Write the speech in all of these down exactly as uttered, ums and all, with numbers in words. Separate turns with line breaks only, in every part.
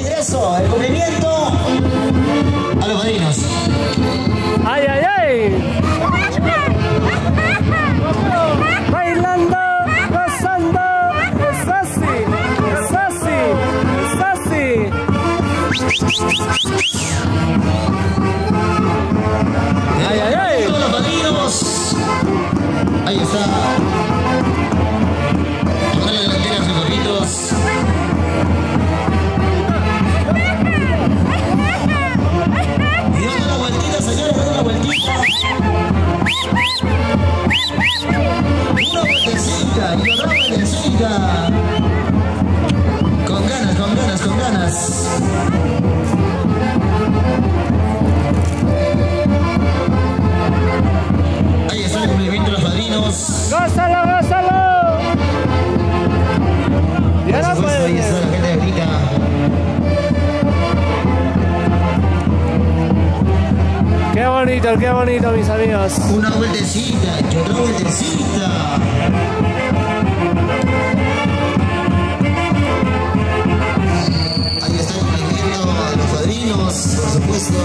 ingreso, el cumplimiento a los padrinos.
¡Ay, ay, ay! Bailando, gozando, es así, es así, es así. ¡Ay, ay, ay!
Todos los padrinos. Ahí está. Ponerle delantera a sus gorritos. Y dando una vueltita, señores, dando una vueltita. Una vueltecita y otra vueltecita. Con ganas, con ganas, con ganas. Ahí está el cumplimiento de los padrinos.
¡Gózalo, gózalo! Y
Por
ahora
supuesto, ahí está la gente de Rica.
¡Qué bonito, qué bonito, mis amigos!
Una vueltecita y otra vueltecita. Ahí está el cumplimiento de los padrinos, por supuesto.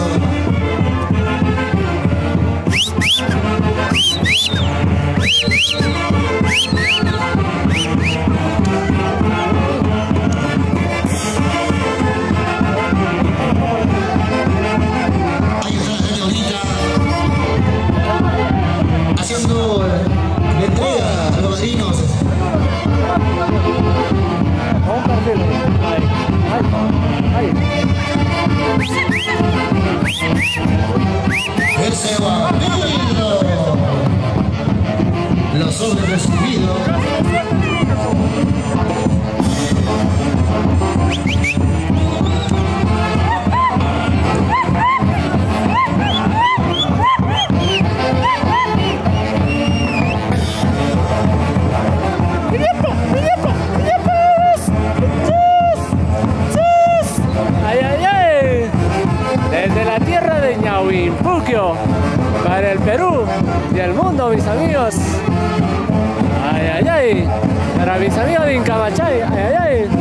Ahí está la gente bonita haciendo la entrega a los padrinos.
Un perfil. Ahí, ahí, ahí.
Ese vampiro. Los sobres recibidos.
¡Ay, ay, ay! Desde la tierra de Ñauimpuquio, para el Perú y el mundo, mis amigos. ¡Ay, ay, ay! Para mis amigos de Incamachay. ¡Ay, ay, ay!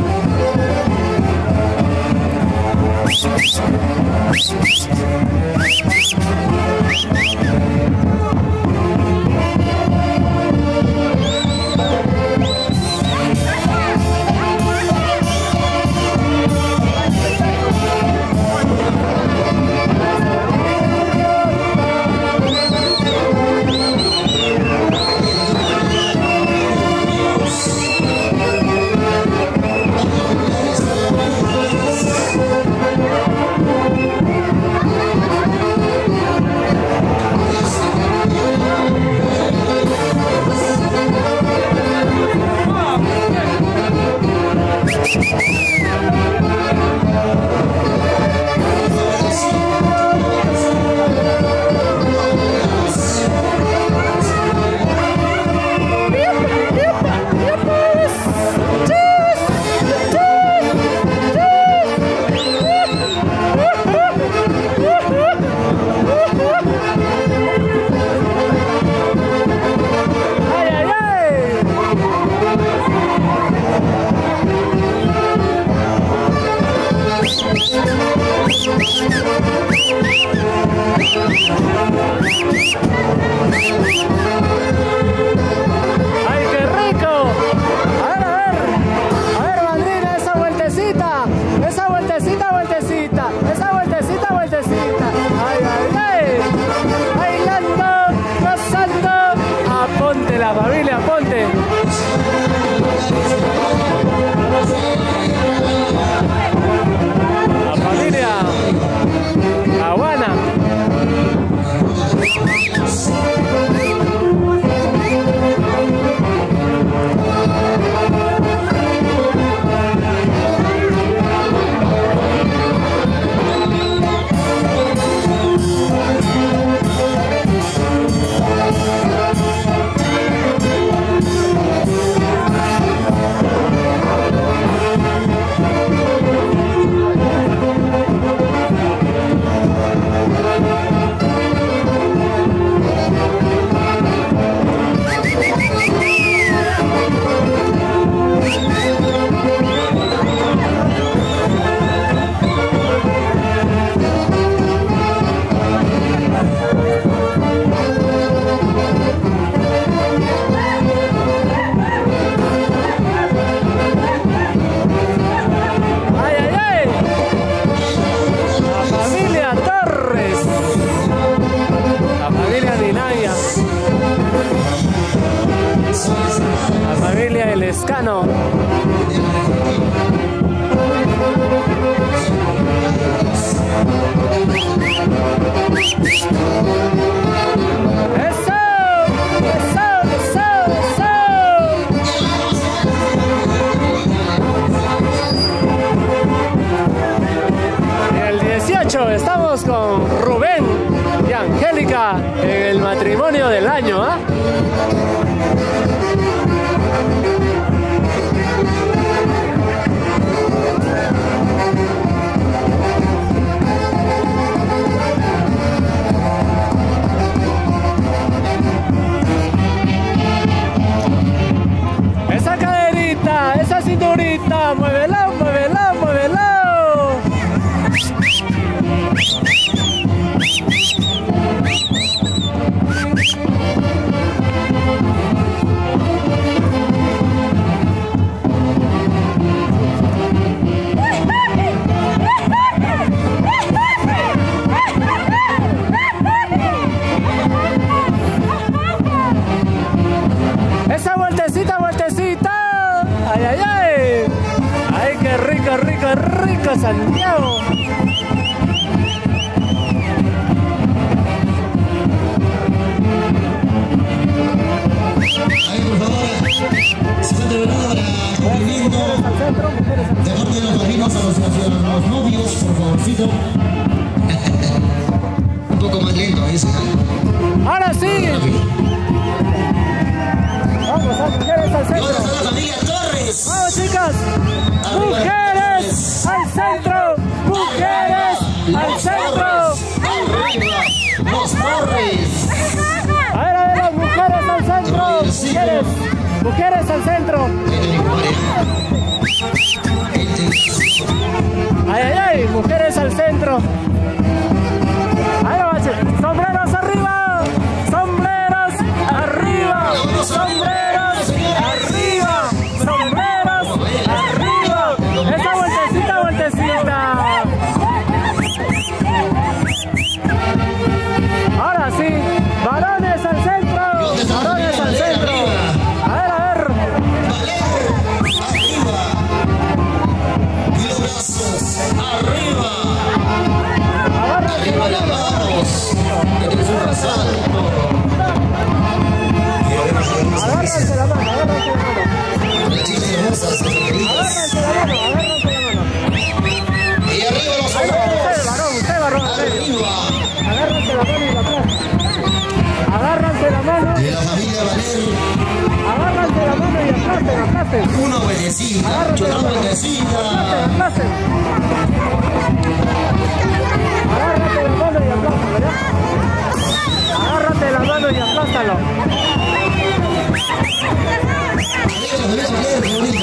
dieciocho estamos con Rubén y Angélica en el matrimonio del año, ¿ah? Esa caderita, esa cinturita, muévela, muévela, muévela. Esa vueltecita, vueltecita. Ay, ay, ay. Ay, qué rico, rico, rico, Santiago.
Ahí, por favor, se está terminando para cumplimiento de parte de los padrinos a los, a los novios, por favorcito. Un poco más lento, ahí se da.
Ahora sí. Vamos a mujeres al
Y ahora
centro.
está la familia Torres.
Vamos, chicas. Mujeres al centro. Mujeres al centro.
Arriba, los Torres.
A ver, a ver, las mujeres al centro. Mujeres. Mujeres al centro. Ay, ay, ay. Mujeres al centro. Ahí va, sombreros arriba. Sombreros arriba. Sombreros arriba. Sombreros arriba. Esa vueltecita, vueltecita. Ahora sí. Varones al centro. Varones al centro. A ver, a ver.
Arriba. Y los brazos arriba. Arriba las manos. Que tienes un resalto. Y además,
Agárrense la mano, agárrense la mano.
las chicas hermosas, las queridas.
Agárrense la mano, agárrense la mano.
Y arriba los
Ahí va, usted,
hombros.
varón, usted, varón.
Arriba.
Agárrense la mano y la aplasta. Agárrense la mano.
De la familia Valer.
Agárrense la mano y aplasten, aplasten.
Una vueltecita. Otra vueltecita.
Aplasten, aplasten. Agárrate la mano y aplástalo, ¿ya? Agárrate la mano y aplástalo.
Arriba la familia Valer, qué bonito.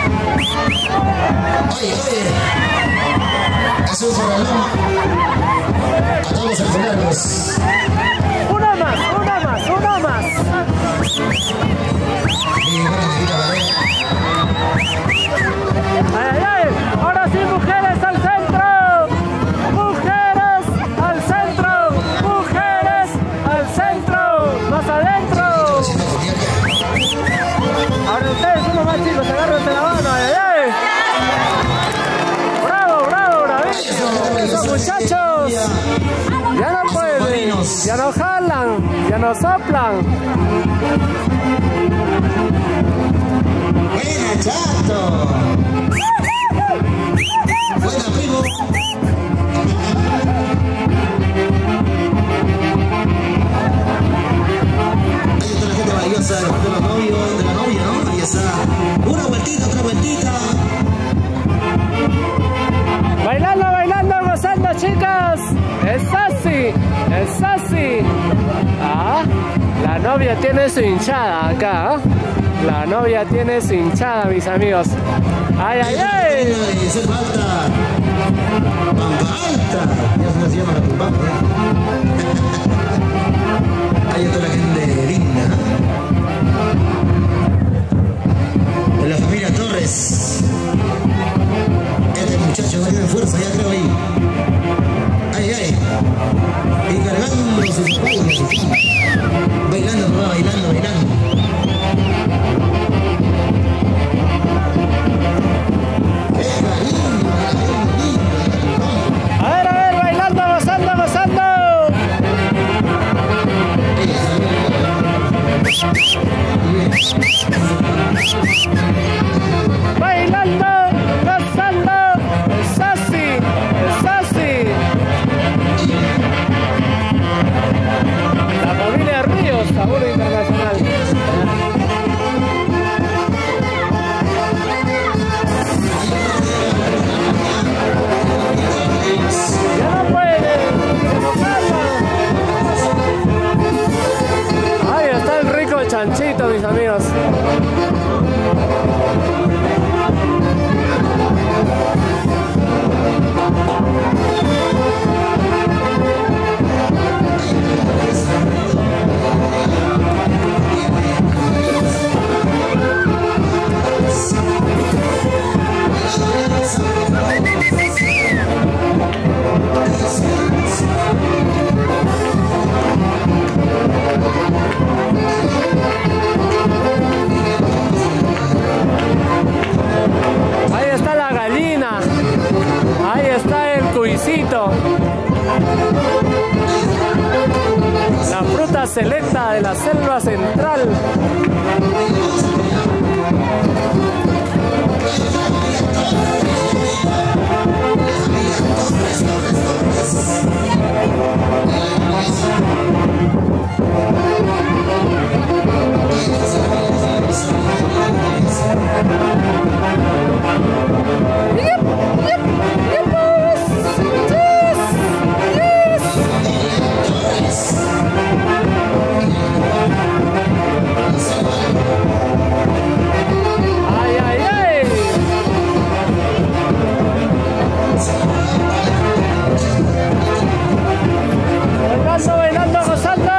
Oye, oye. Es un corralón. A todos los enfermos.
Una más, una más, una más.
Y bueno, familia Valer.
Ay, ay, ay. Ahora sí, mujeres al centro. Mujeres al centro. Mujeres al centro. Más adentro. Ahora ustedes, uno más chicos, agárrense la mano. Ay, ay, ay. Bravo, bravo, bravísimo. Esos muchachos. Ya no pueden. Ya no jalan. Ya no soplan.
Buena, chato. Buena, primo. Ahí está la gente valiosa de los novios, de la novia, ¿no? Ahí está. Una vueltita, otra vueltita.
Bailando, bailando, gozando, chicas. Es así, es así. Ah, la novia tiene su hinchada acá. ¿Ah? La novia tiene su hinchada, mis amigos. Ay, ay, ay.
Y hacer falta. Pampa alta. Ya se llama la Pampa. Ahí está la gente linda. De la familia Torres. Este muchacho va a tener fuerza, ya creo ahí. Ay, ay. Y cargando sus palmas. Bailando, papá, bailando, bailando. ¡Qué lindo!
A ver, a ver, bailando, gozando, gozando. Bailando, gozando. Es así, es así. mis amigos. Ahí está la gallina, ahí está el cuisito, la fruta selecta de la selva central. Ay, ay, ay. Bailando, bailando, gozando.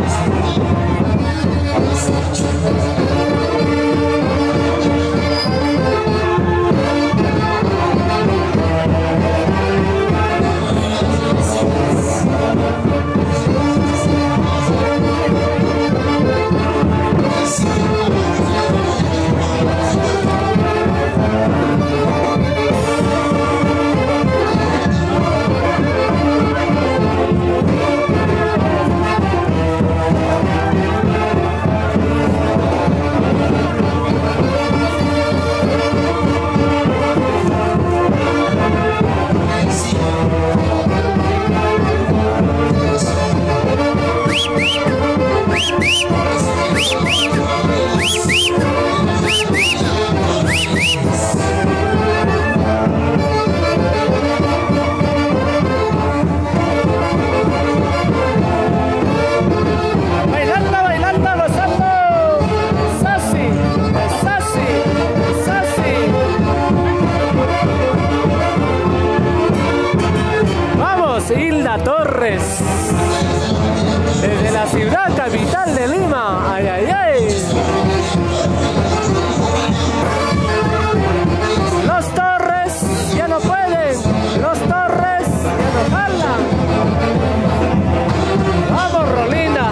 Bailando, bailando, gozando. Sassy, sassy, sassy. Vamos, Hilda Torres, desde la ciudad capital de Lima. Ay, ay, ay. Los Torres ya no pueden, los Torres ya no jalan. Vamos, Rolinda.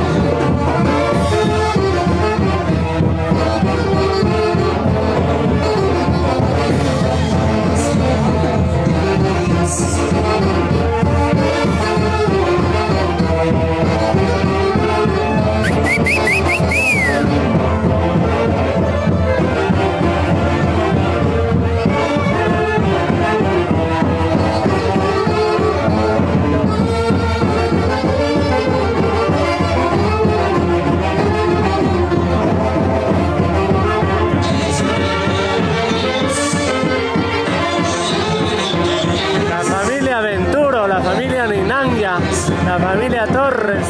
La familia Venturo, la familia Ninangia, la familia Torres.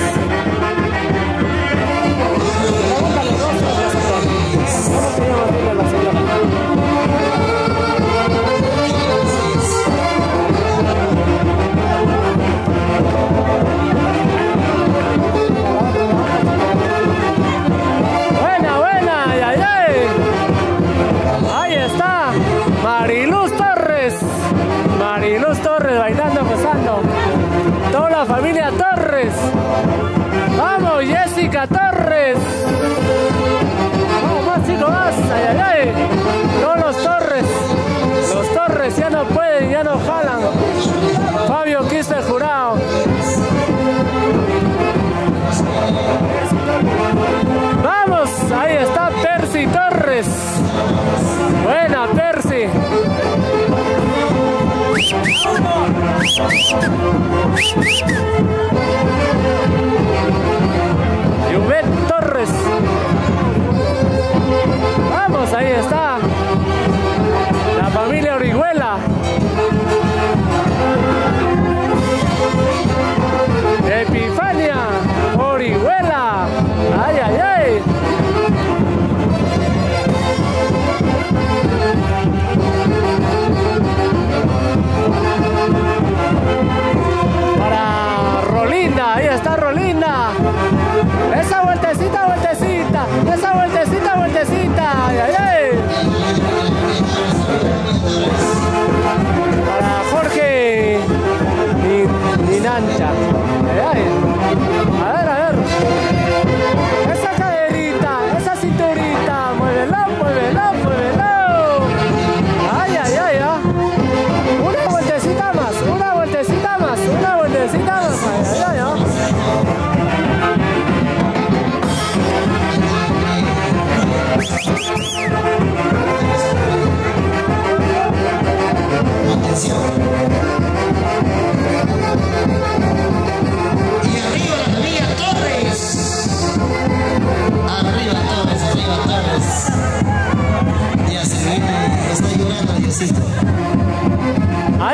Buena, buena, ay, ay, ay. Ahí está Mariluz Torres, Mariluz Torres bailando, gozando. Toda la familia Torres. Vamos, Jessica Torres. Vamos más, chicos, más. Ay, ay, ay. Todos los Torres. Los Torres ya no pueden, ya no jalan. Fabio Quispe Jurado. Vamos, ahí está Percy Torres. Buena, Percy. Yubet Torres. Vamos, ahí está la familia Orihuela. Epifania Orihuela. Ay, ay, ay.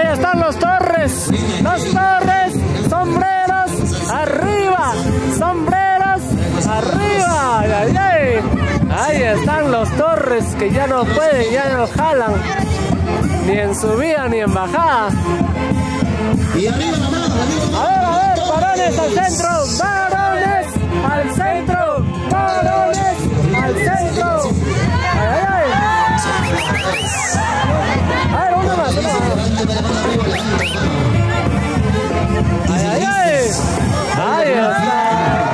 Ahí están los Torres. Los Torres. Sombreros arriba. Sombreros arriba. Ay, ay, ay. Ahí están los Torres que ya no pueden, ya no jalan. Ni en subida ni en bajada.
Y arriba la mano, arriba.
A ver, a ver, varones al centro. Varones al centro. Varones al centro. Ay, ay, ay. A ver, uno más, uno más. Ay, ay, ay. Ahí está.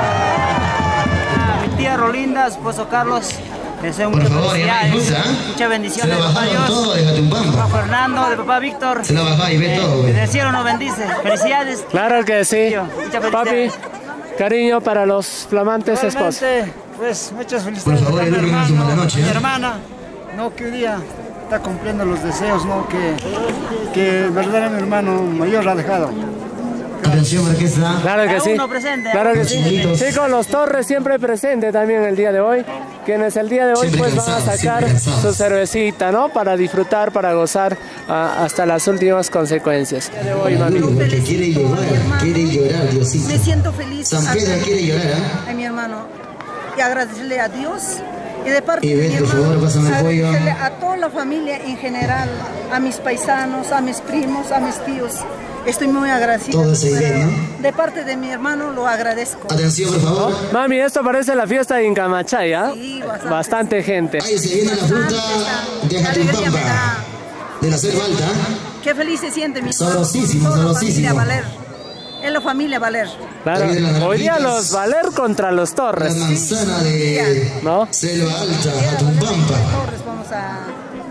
Mi tía Rolinda, su esposo Carlos, deseo
Por
muchas
favor, ya me
felicidades,
gusta, ¿eh?
muchas bendiciones
Se
de
lo
papá
bajaron
Dios,
todo de
papá
Jatumpampa.
Fernando, de papá Víctor.
Se lo bajó y ve todo, güey.
Desde el cielo nos bendice. Felicidades.
Claro que sí.
Muchas
Papi,
felicidades.
cariño para los flamantes esposos.
Realmente, pues muchas felicidades.
Por favor,
a mi
edúquenos su
hermano,
mala noche,
a mi
¿eh?
hermana, no, que hoy día está cumpliendo los deseos, ¿no? Que, que verdaderamente mi hermano mayor ha dejado.
Atención, orquesta.
Claro que
A
sí.
uno presente,
Claro que
los
sí.
chilitos.
Chicos, los Torres siempre presente también el día de hoy. Quienes el día de hoy
Siempre
pues van a
cansados,
sacar
siempre cansados.
su cervecita, ¿no? Para disfrutar, para gozar ah, hasta las últimas consecuencias. El día de hoy, mami.
Porque quiere llorar, quiere llorar, Diosito.
Me siento feliz
San Pedro
a,
quiere llorar, ¿ah?
a mi hermano y agradecerle a Dios y de parte
Y
de
ven,
mi
por
hermano,
favor, pásame el pollo.
agradecerle a toda la familia en general, a mis paisanos, a mis primos, a mis tíos. Estoy muy agradecida.
Todo ese
pero
idea, ¿no?
De parte de mi hermano lo agradezco.
Atención, por favor.
Mami, esto parece la fiesta de Incamachay, ¿ah?
Sí, bastante.
Bastante gente.
Ahí se viene la fruta de
Qué alegría me
Jatumpampa.
da.
De la selva alta.
Qué feliz se siente mi hermano.
Sabrosísimo,
Toda la
sabrosísimo.
familia Valer. Es la familia Valer.
Claro.
Ahí vienen las
Hoy día
naranjitas.
los Valer contra los
La
Torres,
manzana de
¿no?
selva alta,
Era
Jatumpampa.
Valer y Torres, vamos a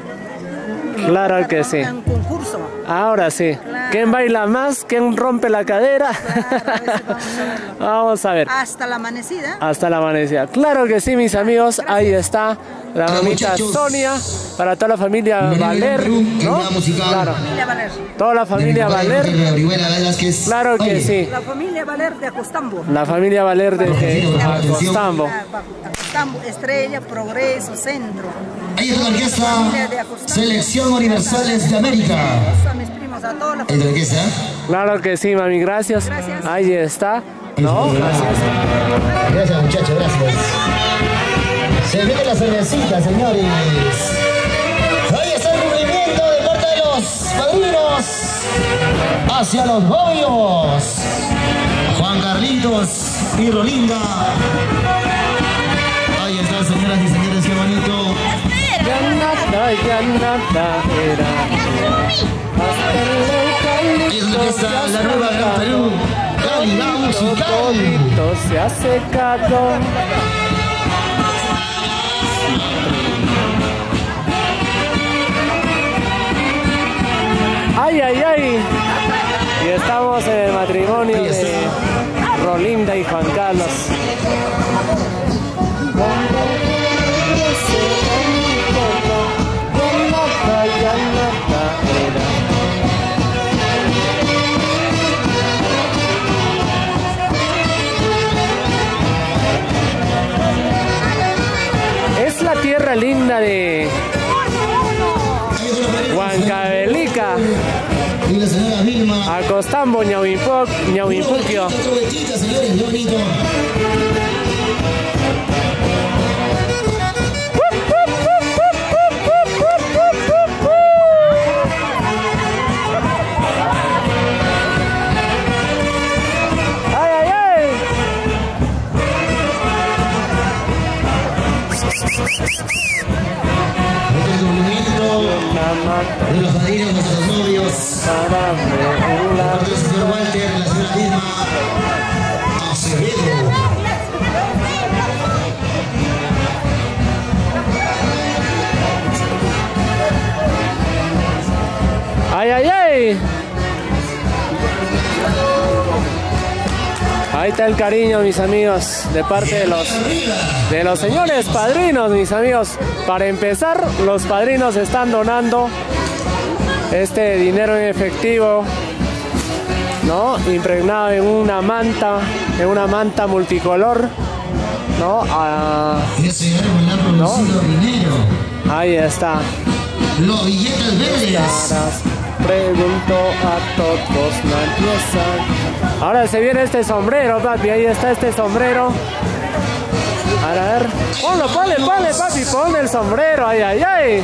Claro que sí.
en un concurso.
Ahora sí.
Claro.
¿Quién baila más? ¿Quién rompe la cadera?
Claro, a ver si vamos a verlo.
Vamos a ver.
Hasta la amanecida.
Hasta la amanecida. Claro que sí, mis amigos. Ahí está la
Para
mamita
muchachos.
Sonia. Para toda la familia
Venir
Valer,
Perú,
¿no?
unidad musical.
Claro.
Familia Valer.
Toda la
De mi
familia
padre,
Valer.
Enrique Orihuela Velázquez.
Claro que
Oye,
sí.
La familia Valer de Acostambo.
La familia Valer desde Acostambo.
Acostambo, Estrella, Progreso, Centro.
Ahí está la orquesta
Familia de Acostambo.
Selección Universales de América.
A mis primos, a toda la
Ahí está la
familia.
orquesta.
Claro que sí, mami. Gracias.
Gracias.
Ahí está. ¿No? Gracias.
Gracias, muchachos, gracias. Se viene la cervecita, señores. Ahí está el movimiento de parte de los padrinos hacia los novios. Juan Carlitos y Rolinda. Ahí están, señoras y señores, qué bonito.
Ya nada, ya nada era. Hasta el
Ahí es la orquesta, la nueva Gran Perú. Calidad musical.
Todito se ha secado. Ay, ay, ay. Y estamos en el matrimonio
Ahí
de
está.
Rolinda y Juan Carlos. Es la tierra linda de Huancavelica,
Y la señora Vilma.
Acostambo, Ñauimpoc, Ñauimpuquio.
Otro vestita, señores, qué bonito.
¡Ay, ay, ay!
Este es el movimiento de los padrinos, nuestros novios.
Para
Por parte del señor Walter, la señora Vilma Acevedo.
¡Ay, ay, ay! Ahí está el cariño, mis amigos, de parte de los, de los señores padrinos, mis amigos. Para empezar, los padrinos están donando este dinero en efectivo, ¿no? Impregnado en una manta, en una manta multicolor, ¿no? Ah,
Ese árbol ha producido dinero.
ahí está.
Los billetes verdes.
Taras. pregunto a todos la empieza. Ahora se viene este sombrero, papi. Ahí está este sombrero. A ver, ponlo, ponle, ponle, papi, ponle el sombrero. Ay, ay, ay.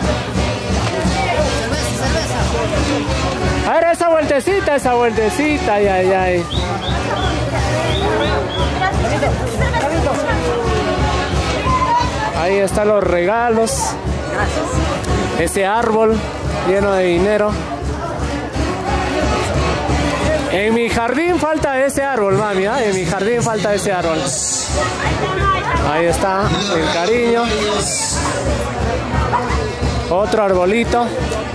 A ver, esa vueltecita, esa vueltecita. Ay, ay, ay. Ahí están los regalos. Ese árbol lleno de dinero. En mi jardín falta ese árbol, mami, ¿eh? En mi jardín falta ese árbol. Ahí está el cariño. Otro arbolito.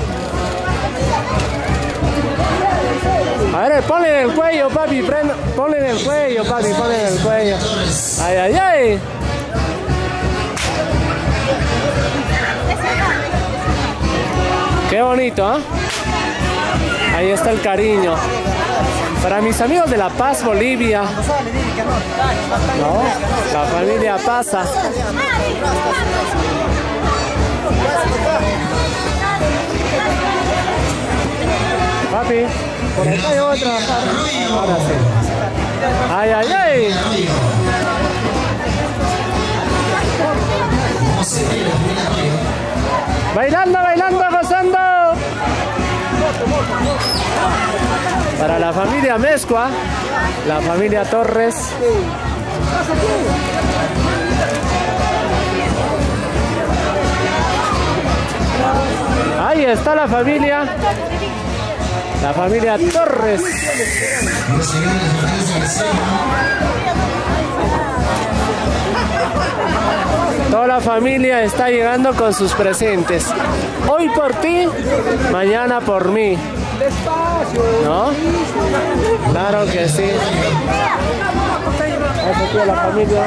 A ver, ponle en el cuello, papi, prenda, ponle en el cuello, papi, ponle en el cuello. Ay, ay, ay. Qué bonito, ¿eh? Ahí está el cariño. Para mis amigos de La Paz, Bolivia. No, la familia Paza. Papi, por acá yo voy a trabajar. Ahora sí. Ay, ay, ay. Bailando, bailando, gozando. Para la familia Mezcua, la familia Torres. Ahí está la familia. La familia Torres. Toda la familia está llegando con sus presentes. Hoy por ti, mañana por mí. ¿No? Claro que sí. Aquí la familia.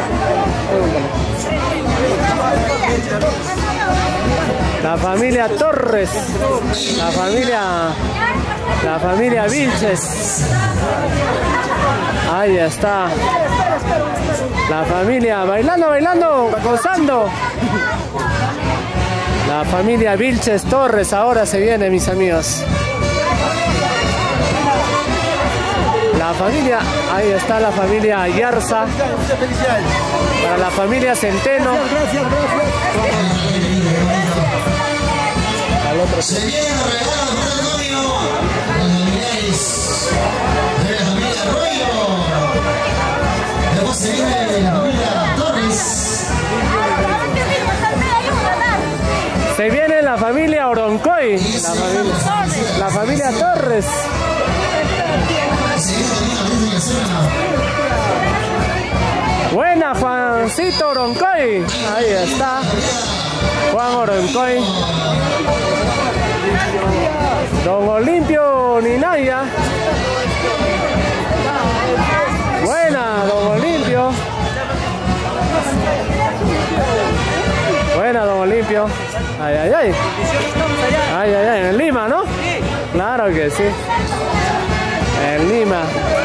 La familia Torres. La familia. La familia Vilches. Ahí está. La familia bailando, bailando, gozando. La familia Vilches Torres ahora se viene, mis amigos. La familia, ahí está la familia Ayarza. Para la familia Centeno.
Gracias, gracias. Se viene regalado para el novio. Los familiares de la familia Arroyo. Después se viene la familia Torres.
Se viene la familia Oroncoy. La familia, la familia Torres. Buena, Juancito Oroncoy. Ahí está. Juan Oroncoy. Don Olimpio Ninaya. Buena, don Olimpio. Buena, don Olimpio. Ay, ay, ay. Ay, ay, ay. En Lima, ¿no? Claro que sí. En Lima.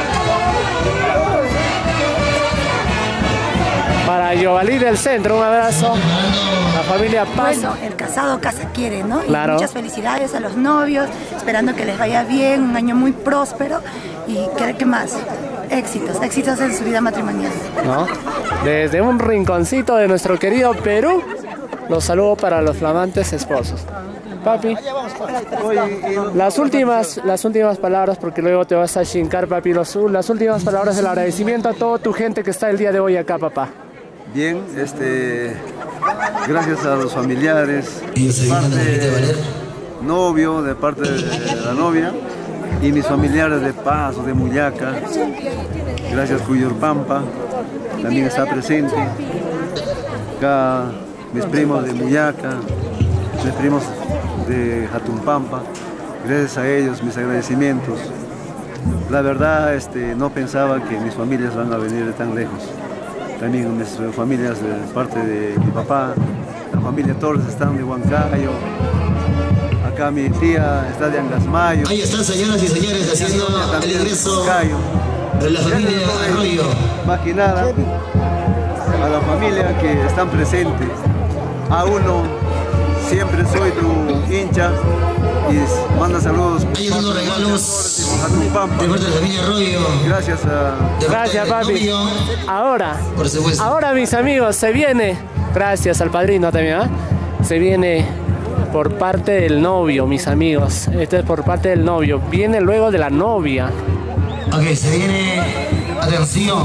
Para Yovalí del Centro, un abrazo. La familia Paz.
Bueno, el casado casa quiere, ¿no?
Claro.
Y muchas felicidades a los novios, esperando que les vaya bien, un año muy próspero y ¿qué más? Éxitos, éxitos en su vida matrimonial.
¿No? Desde un rinconcito de nuestro querido Perú, los saludo para los flamantes esposos. Papi, las últimas, las últimas palabras, porque luego te vas a chincar, papi, los, las últimas palabras del agradecimiento a toda tu gente que está el día de hoy acá, papá.
Bien, este, gracias a los familiares, de parte novio, de parte de la novia, y mis familiares de Paso, de Muyaca, gracias Cuyurpampa, también está presente, acá mis primos de Muyaca, mis primos de Jatumpampa, gracias a ellos mis agradecimientos. La verdad, este, no pensaba que mis familias van a venir de tan lejos. También mis familias de parte de mi papá, la familia Torres están de Huancayo, acá mi tía está de Angasmayo.
Ahí están, señoras y señores, haciendo el ingreso de la familia Arroyo.
Más que nada, a la familia que están presentes, a uno siempre soy tu hincha y manda saludos.
Hay unos regalos de parte de la familia Arroyo.
Gracias a...
Gracias, papi. Ahora, ahora mis amigos, se viene, gracias al padrino también, ¿eh? Se viene por parte del novio, mis amigos. Esto es por parte del novio. Viene luego de la novia.
Ok, se viene, atención.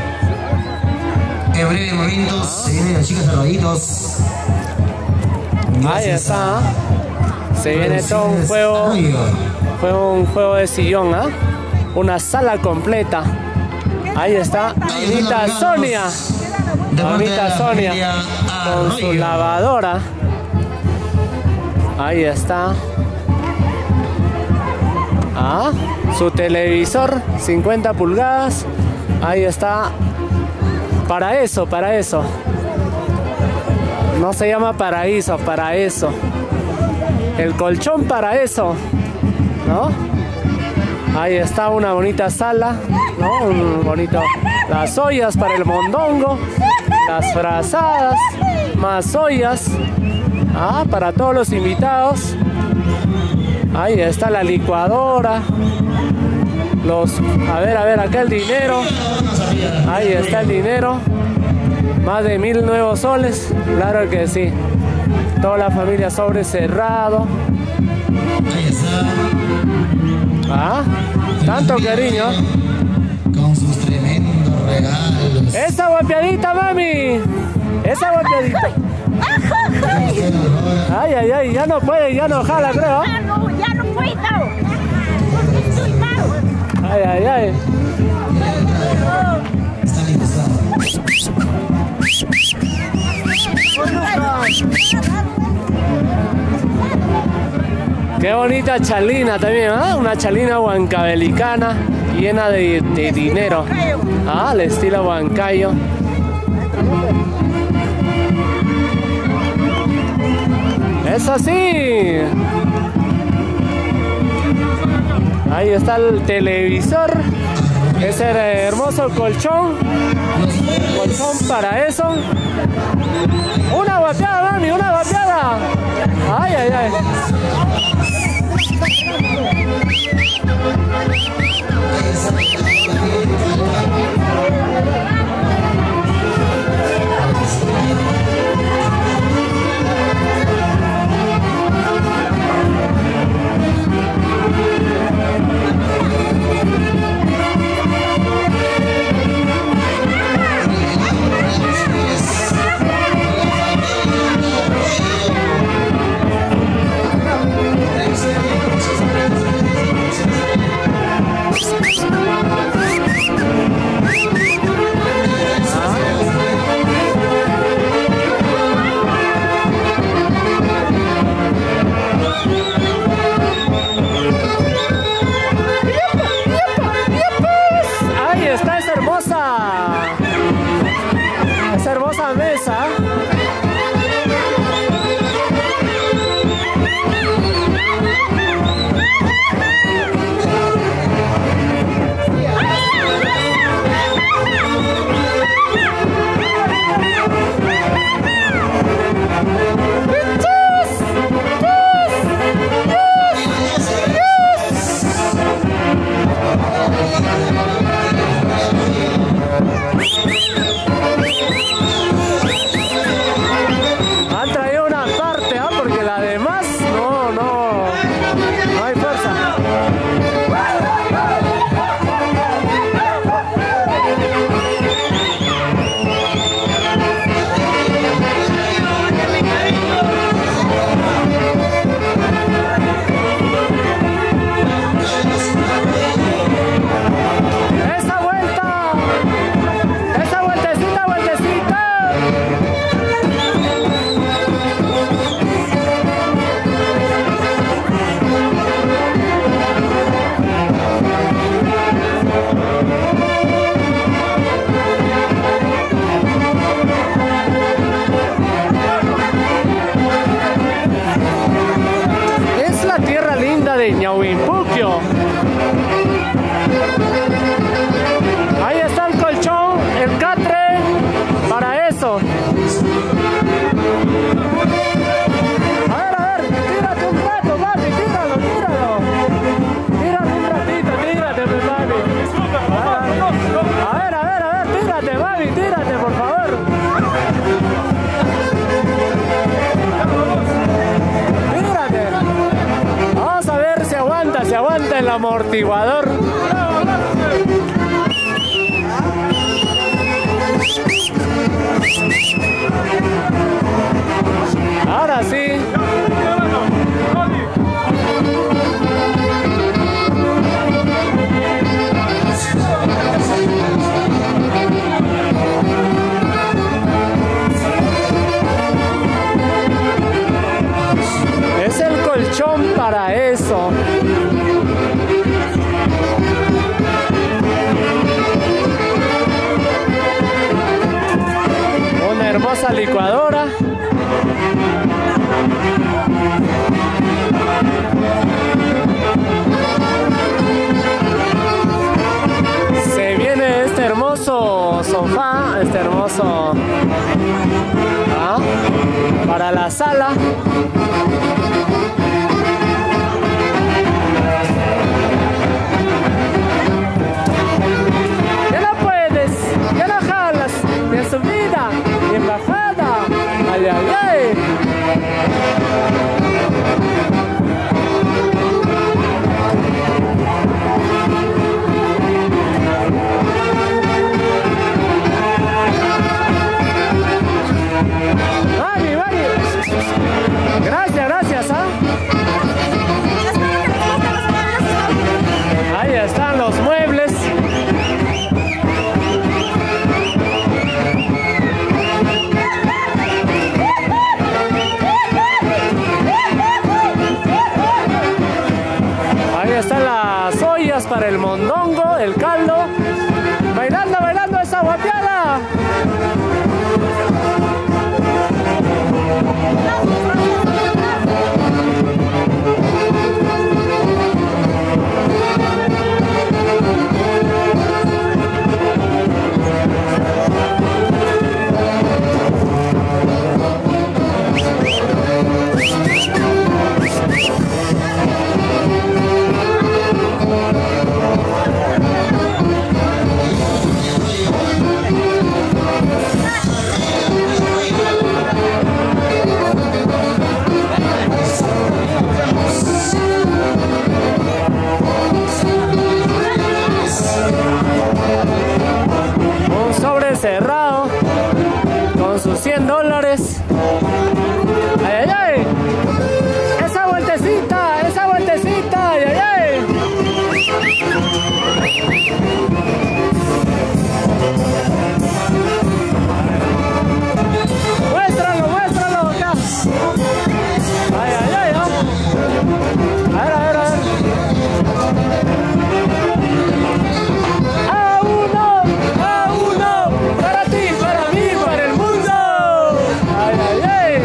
En breves momentos se vienen las chicas Arroyitos.
Ahí está. Se viene todo un juego, fue un juego de sillón, ¿ah? ¿eh? Una sala completa. Ahí está, Anita Sonia. Anita Sonia con su lavadora. Ahí está. Ah, su televisor, cincuenta pulgadas. Ahí está. Para eso, para eso. No se llama paraíso, para eso. El colchón para eso, ¿no? Ahí está una bonita sala, ¿no? Un bonito, las ollas para el mondongo, las frazadas, más ollas, ah, para todos los invitados. Ahí está la licuadora, los, a ver, a ver, acá el dinero, ahí está el dinero, más de mil nuevos soles, claro que sí. Toda la familia sobre cerrado.
Ahí está.
Ah, tanto cariño.
Con sus tremendos regalos.
Esa golpeadita, mami. Esa golpeadita. Ay, ay, ay, ya no puede, ya no jala, creo.
Ya no, ya no puedo. Estoy mal.
Ay, ay, ay.
Está listo, está.
Qué bonita chalina también, ¿eh? Una chalina huancabelicana llena de, de dinero. Ah, al estilo huancayo. ¡Es así! Ahí está el televisor. Ese hermoso colchón. Colchón para eso. Una guapeada, mami, una guapeada. Ay, ay, ay. amortiguador. Ahora sí. Es el colchón para eso. Una hermosa licuadora. Se viene este hermoso sofá, este hermoso ¿ah? para la sala. Ya no puedes, ya no jalas, ni en subida, ni en bajada. Ay, ay, ay. Mami, Mami. Gracias, gracias, ¿ah? Ahí están los muebles. Ahí están las ollas para el mondongo, el caldo. Bailando, bailando esa guapiada. Un sobre cerrado con sus cien dólares. ¡Ay, ay, ay! ¡Esa vueltecita! ¡Esa vueltecita! ¡Ay, ay, ay! ¡Muéstralo, muéstralo! ¡Ya! ¡Ay, ay, ay! ¿no? A ver, a ver, a ver. ¡A uno! ¡A uno! ¡Para ti, para mí, para el mundo! ¡Ay, ay, ay!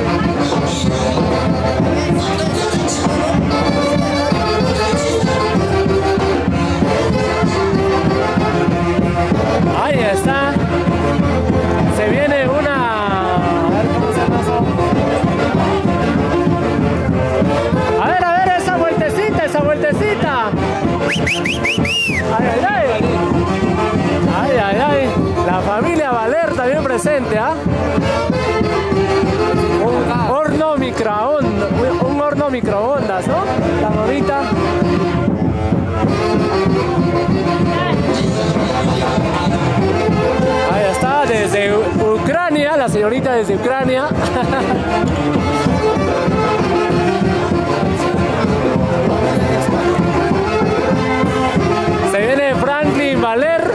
Ahí está. Se viene una... A ver cómo se pasó. A ver, a ver, esa vueltecita, esa vueltecita. Ay, ay, ay. Ay, ay, ay. La familia Valer también presente, ¿ah? Un horno microondas, un horno microondas, ¿no? La mamita. Ahí está, desde Ucrania, la señorita desde Ucrania. Se viene Franklin Valer.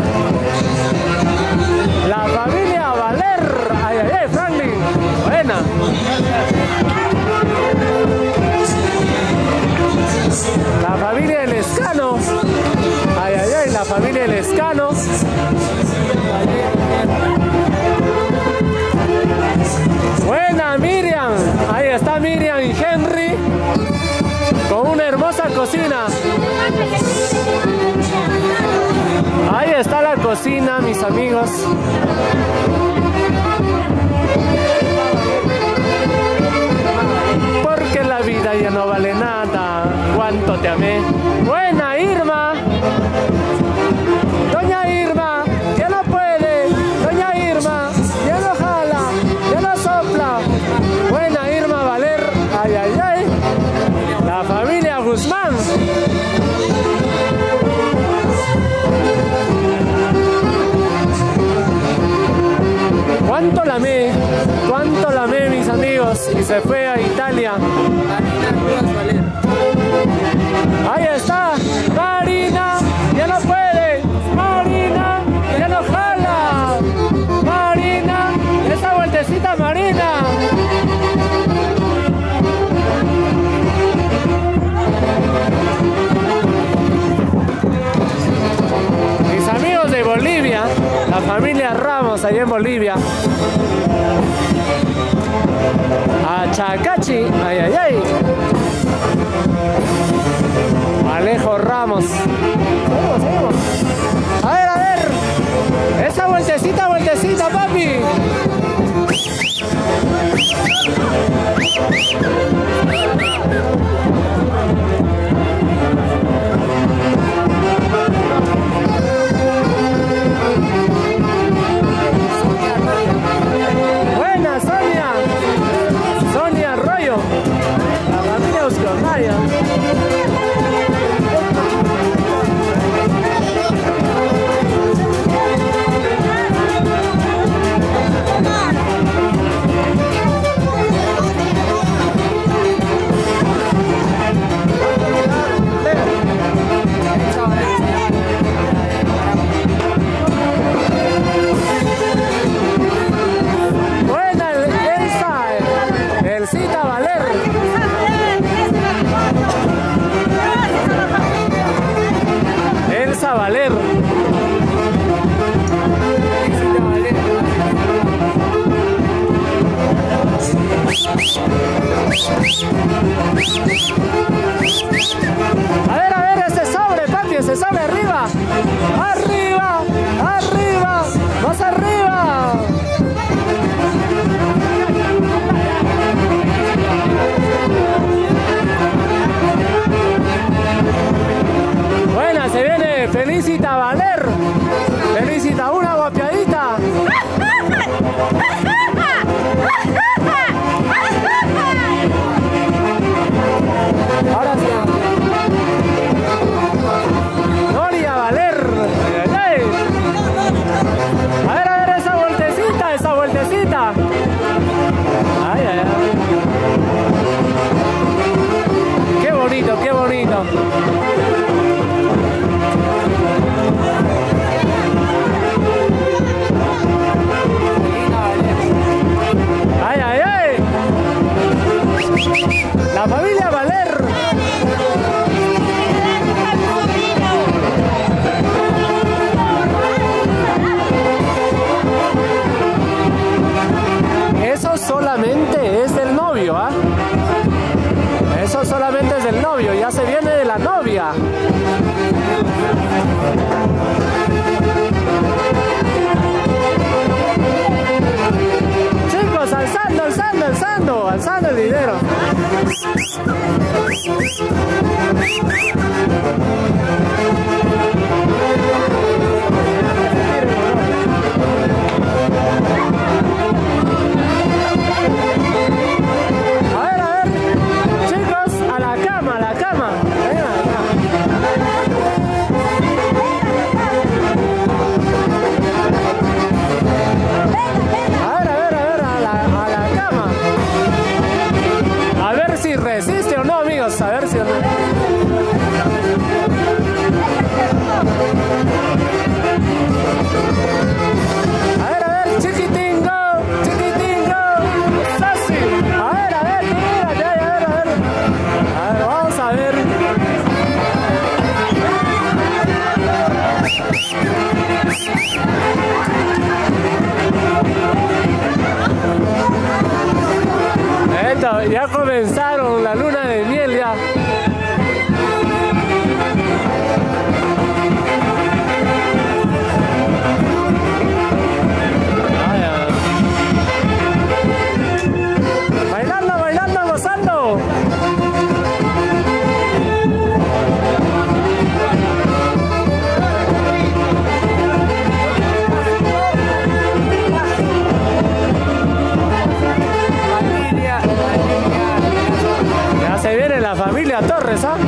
La familia Valer. Ay, ay, ay, Franklin. Buena. La familia El Escano. Ay, ay, ay, la familia El Escano. Buena, Miriam. Ahí está Miriam y Henry con una hermosa cocina. Ahí está la cocina, mis amigos. Porque la vida ya no vale nada. Cuánto te amé. Buena, Irma. Doña Irma, ya no puede. Doña Irma, ya no jala, ya no sopla. Buena, Irma Valer. Ay, ay, ay. La familia Guzmán. años y se fue a Italia. Ahí está, Marina, ya no puede, Marina, ya no jala, Marina, esa vueltecita Marina. Mis amigos de Bolivia, la familia Ramos allá en Bolivia. A Chacachi, ay, ay, ay. Alejo Ramos. Seguimos, seguimos. A ver, a ver. Esa vueltecita, vueltecita, papi. Buena, Sonia. Sonia Arroyo. La familia Euskonaria. Buena, Elsa, Elcita Valer. Elsa Valer. A ver, a ver, ese sobre, papi, ese sobre arriba. Arriba, arriba, más arriba. Buena, se viene Felicita Valer. Felicita, una guapiadita. Ahora sí. Gloria Valer. Ay, ay. A ver, a ver, esa vueltecita, esa vueltecita. Ay, ay, ay. Qué bonito, qué bonito. Ay, ay, ay. La familia Valer. Eso solamente es del novio, ¿ah? ¿eh? Eso solamente es del novio, ya se viene de la novia. Chicos, alzando, alzando, alzando, alzando el dinero. A ver, a ver, chicos, a la cama, a la cama. Venga, venga. A ver, a ver, a ver, a la, a la cama. A ver si resiste o no, amigos, a ver si o no. A ver, a ver, chiquitingo, chiquitingo, Sassy. A ver, a ver, tírate, a ver, a ver. A ver, vamos a ver. Esto, ya comenzaron la luna de miel ya. Bailando, bailando, gozando. Ya se viene la familia Torres, ¿ah?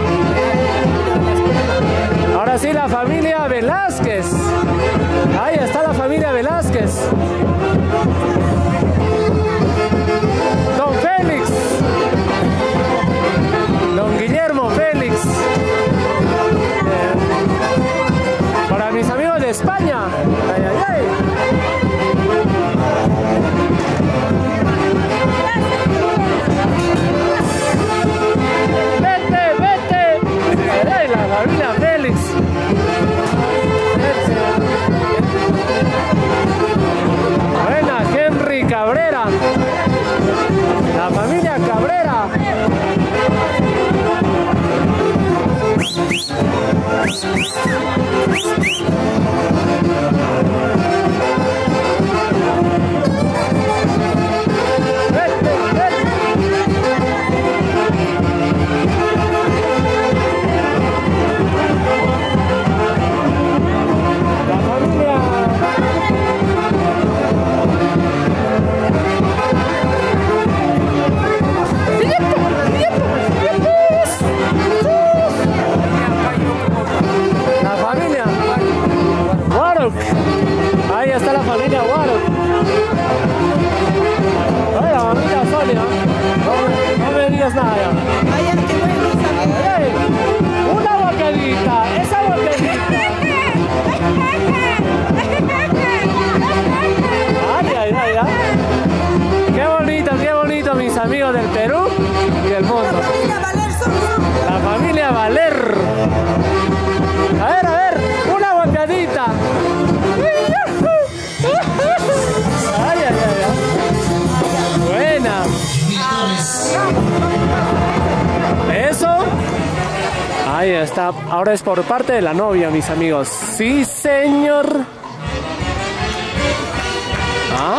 Ahora sí, la familia Velázquez. Ahí está la familia Velázquez. Don Félix. Don Guillermo Félix. Eh, para mis amigos de España. Ay, ay, ay. Vete, vete. Ay, la familia Félix. Buena, Henry Cabrera. La familia Cabrera. Ahí está la familia Warok. Ay, la familia Sonia. No, no me digas nada ya. Ay, una boquedita, esa boquedita. Ay, ay, ay, ay. Qué bonito, qué bonito, mis amigos del Perú y del mundo. La familia Valer. A ver, a ver, una boquedita. Ay, ay, ay, ay. Buena. Eso. Ahí está. Ahora es por parte de la novia, mis amigos. Sí, señor. ¿Ah?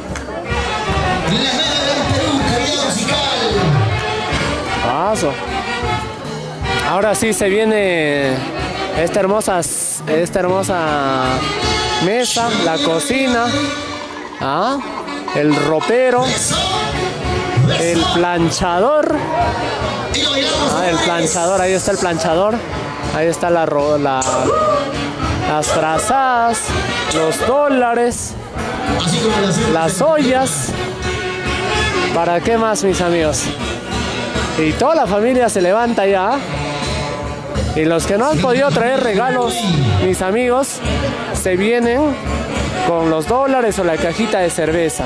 Paso. Ahora sí se viene esta hermosa, esta hermosa mesa, la cocina, ¿ah? El ropero, el planchador, ah, el planchador, ahí está el planchador, ahí está la, la las frazadas, los dólares, las ollas. ¿Para qué más, mis amigos? Y toda la familia se levanta ya. Y los que no han podido traer regalos, mis amigos, se vienen con los dólares o la cajita de cerveza.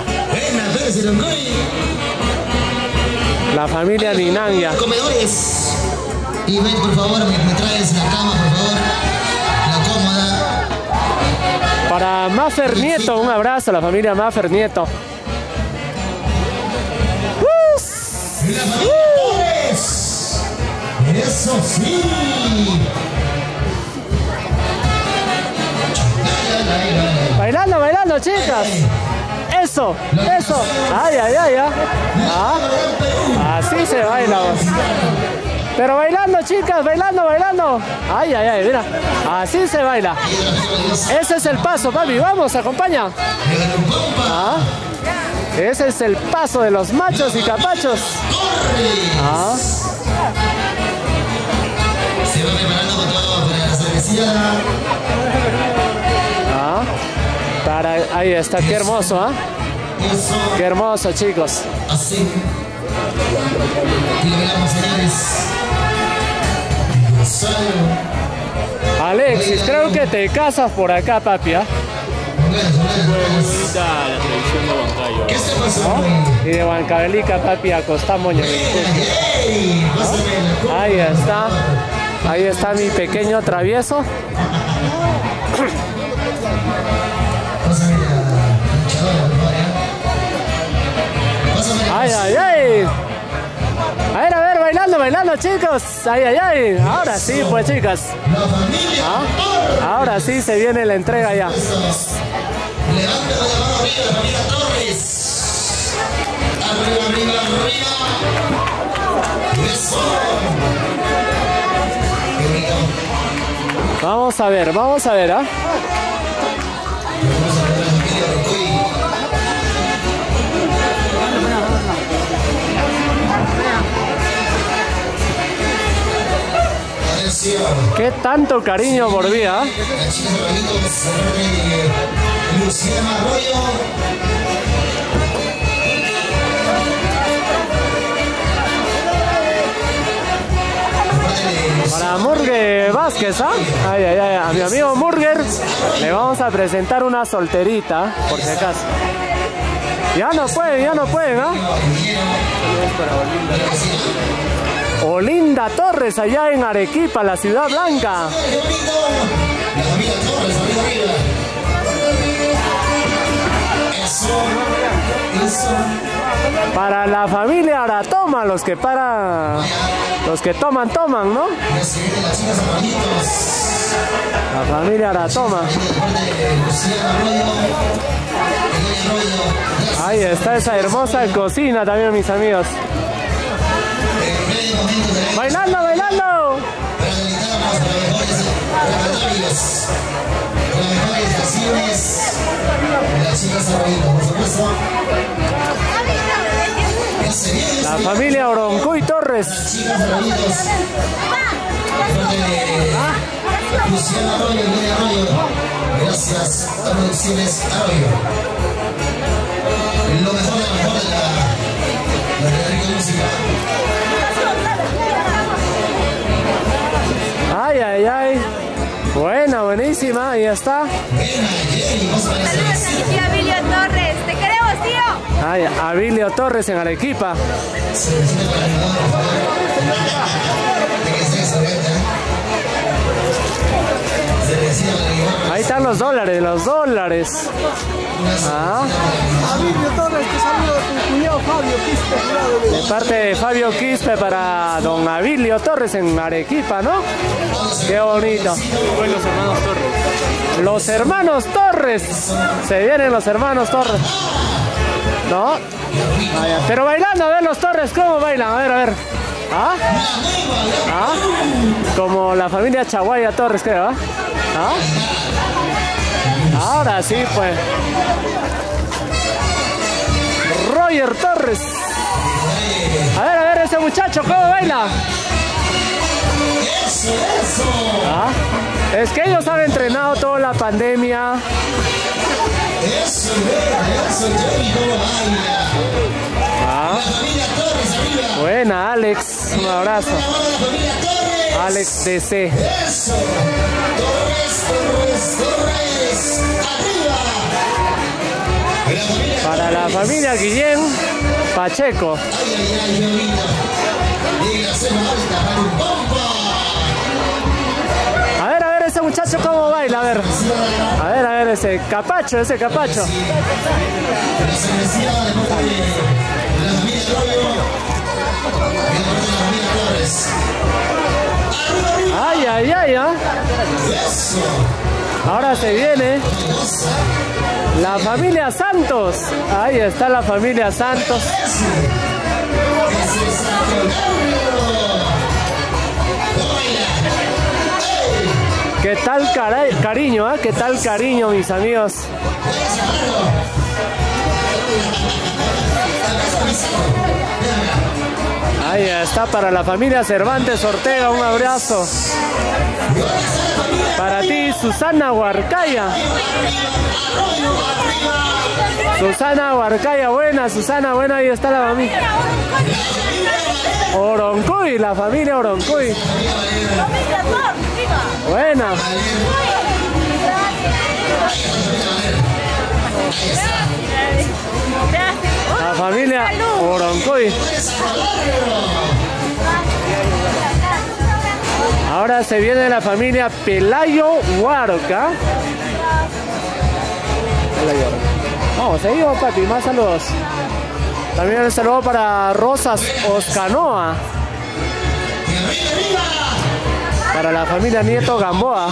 La familia Ninanya.
Comedores. Y ven, por favor, me, me traes la cama, por favor. La cómoda.
Para Maffer Nieto, un abrazo a la familia Maffer Nieto.
La familia Torres. Eso sí.
Bailando, bailando, chicas. Eso, eso. Ay, ay, ay, ay. Ah, así se baila. Pero bailando, chicas, bailando, bailando. Ay, ay, ay, mira. Así se baila. Ese es el paso, papi. Vamos, acompaña. Ah, ese es el paso de los machos y capachos. Ah.
Se va preparando con todo para la cervecía.
Ah, para, ahí está, qué hermoso, ¿ah? ¿eh? Qué hermoso, chicos.
Así. Y lo veremos, señores.
Alexis, creo que te casas por acá, papi, ¿ah?
¿Qué está pasando?
Y de Huancavelica, papi, acostamos. Ahí está. Ahí está mi pequeño travieso. Ay, ay, ay. A ver, a ver, bailando, bailando, chicos. Ay, ay, ay. Ahora sí, pues, chicas. ¿Ah? Ahora sí se viene la entrega ya.
Levanta la mano arriba, familia Torres. Arriba, arriba, arriba. Eso.
Vamos a ver, vamos a ver, ¿ah? ¿eh? Qué tanto cariño por vida. para Murger Vázquez, ¿ah? Ay, ay, ay, a mi amigo Murger le vamos a presentar una solterita, por si acaso. Ya no pueden, ya no pueden, ¿ah? Olinda Torres, allá en Arequipa, la Ciudad Blanca. Para la familia Aratoma, los que para, los que toman, toman, ¿no? La familia Aratoma. Ahí está esa hermosa cocina también, mis amigos. Bailando, bailando. La familia Oroncoy Torres.
Luciano Arroyo, Luis Arroyo. Gracias a Producciones Arroyo. Lo mejor de lo mejor de la, la de rica música.
Ay, ay, ay. Buena, buenísima, ahí está.
Saludos a mi tía Abilio Torres. Te queremos, tío.
Ay, Abilio Torres en Arequipa. Ahí están los dólares, los dólares. Ah.
Abilio Torres, te saludo a tu cuñado Fabio Quispe.
De parte de Fabio Quispe para don Abilio Torres en Arequipa, ¿no? Qué bonito.
Los hermanos Torres.
Los hermanos Torres. Se vienen los hermanos Torres. ¿No? Ah, pero bailando, a ver los Torres, ¿cómo bailan? A ver, a ver. ¿Ah? ¿Ah? Como la familia Chaguaya Torres, creo, ¿ah? ¿Ah? Ahora sí, pues. Roger Torres. A ver, a ver, ese muchacho, ¿cómo baila? ¿Ah? Es que ellos han entrenado toda la pandemia. ¿Ah? Buena, Alex. Un abrazo. Alex D C. Para la familia Guillén Pacheco. A ver, a ver ese muchacho cómo baila, a ver. A ver, a ver ese capacho, ese capacho. Ay, ay, ay, ¿eh? Ahora se viene la familia Santos. Ahí está la familia Santos. ¿Qué tal cariño, eh? ¿Qué tal cariño, mis amigos? Ahí está para la familia Cervantes Ortega, un abrazo. Para ti, Susana Huarcaya. Susana Huarcaya, buena, Susana, buena, ahí está la familia. Oroncoy, la familia Oroncoy. Buena. La familia Oroncoy. Ahora se viene la familia Pelayo Huarca. Vamos, seguimos, papi, más saludos. También un saludo para Rosas Oscanoa. Para la familia Nieto Gamboa.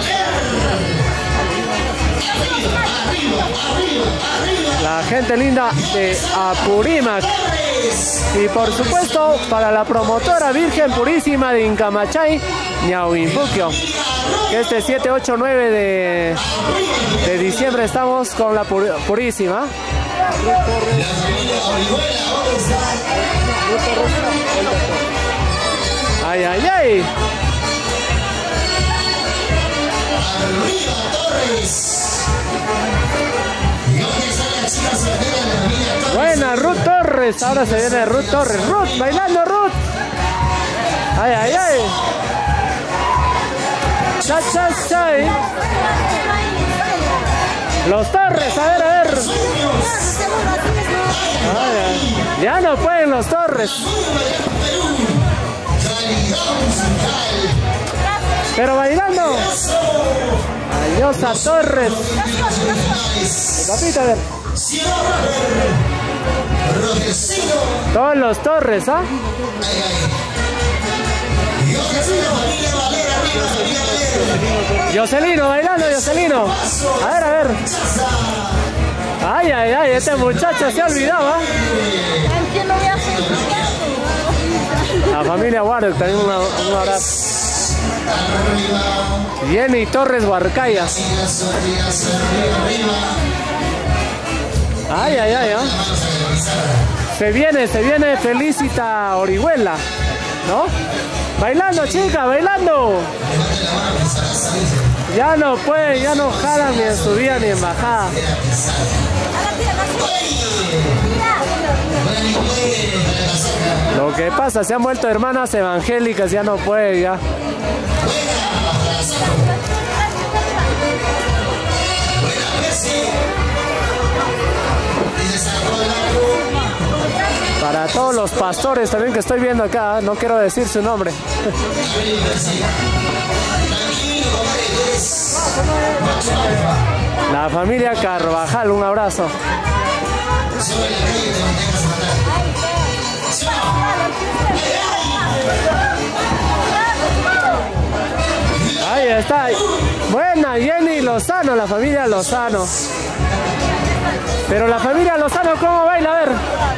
La gente linda de Apurímac. Y por supuesto para la promotora Virgen Purísima de Incamachay, Ñauimpuquio. Que este siete, ocho, nueve de, de diciembre estamos con la pur, Purísima. Ay, ay, ay. Buena, Ruth Torres. Ahora se viene Ruth Torres. Ruth, bailando, Ruth. Ay, ay, ay. cha, cha, cha. Los Torres, a ver, a ver. Ay, ya no pueden los Torres. Pero bailando. Adiós a Torres. Papita, a ver. Todos los Torres, ¿ah? Jocelino, bailando, Jocelino. A ver, a ver. Ay, ay, ay, este muchacho se olvidaba. La familia Warwick, también un abrazo. Jenny Torres Huarcaya. Ay, ay, ay, ¿eh? Se viene, se viene Felicita Orihuela, ¿no? Bailando, chica, bailando. Ya no pueden, ya no jalan ni en subida ni en bajada. Lo que pasa, se han vuelto hermanas evangélicas, ya no pueden, ya. Para todos los pastores también que estoy viendo acá, no quiero decir su nombre. La familia Carvajal, un abrazo. Ahí está. Buena, Jenny Lozano, la familia Lozano. Pero la familia Lozano, ¿cómo baila? A ver.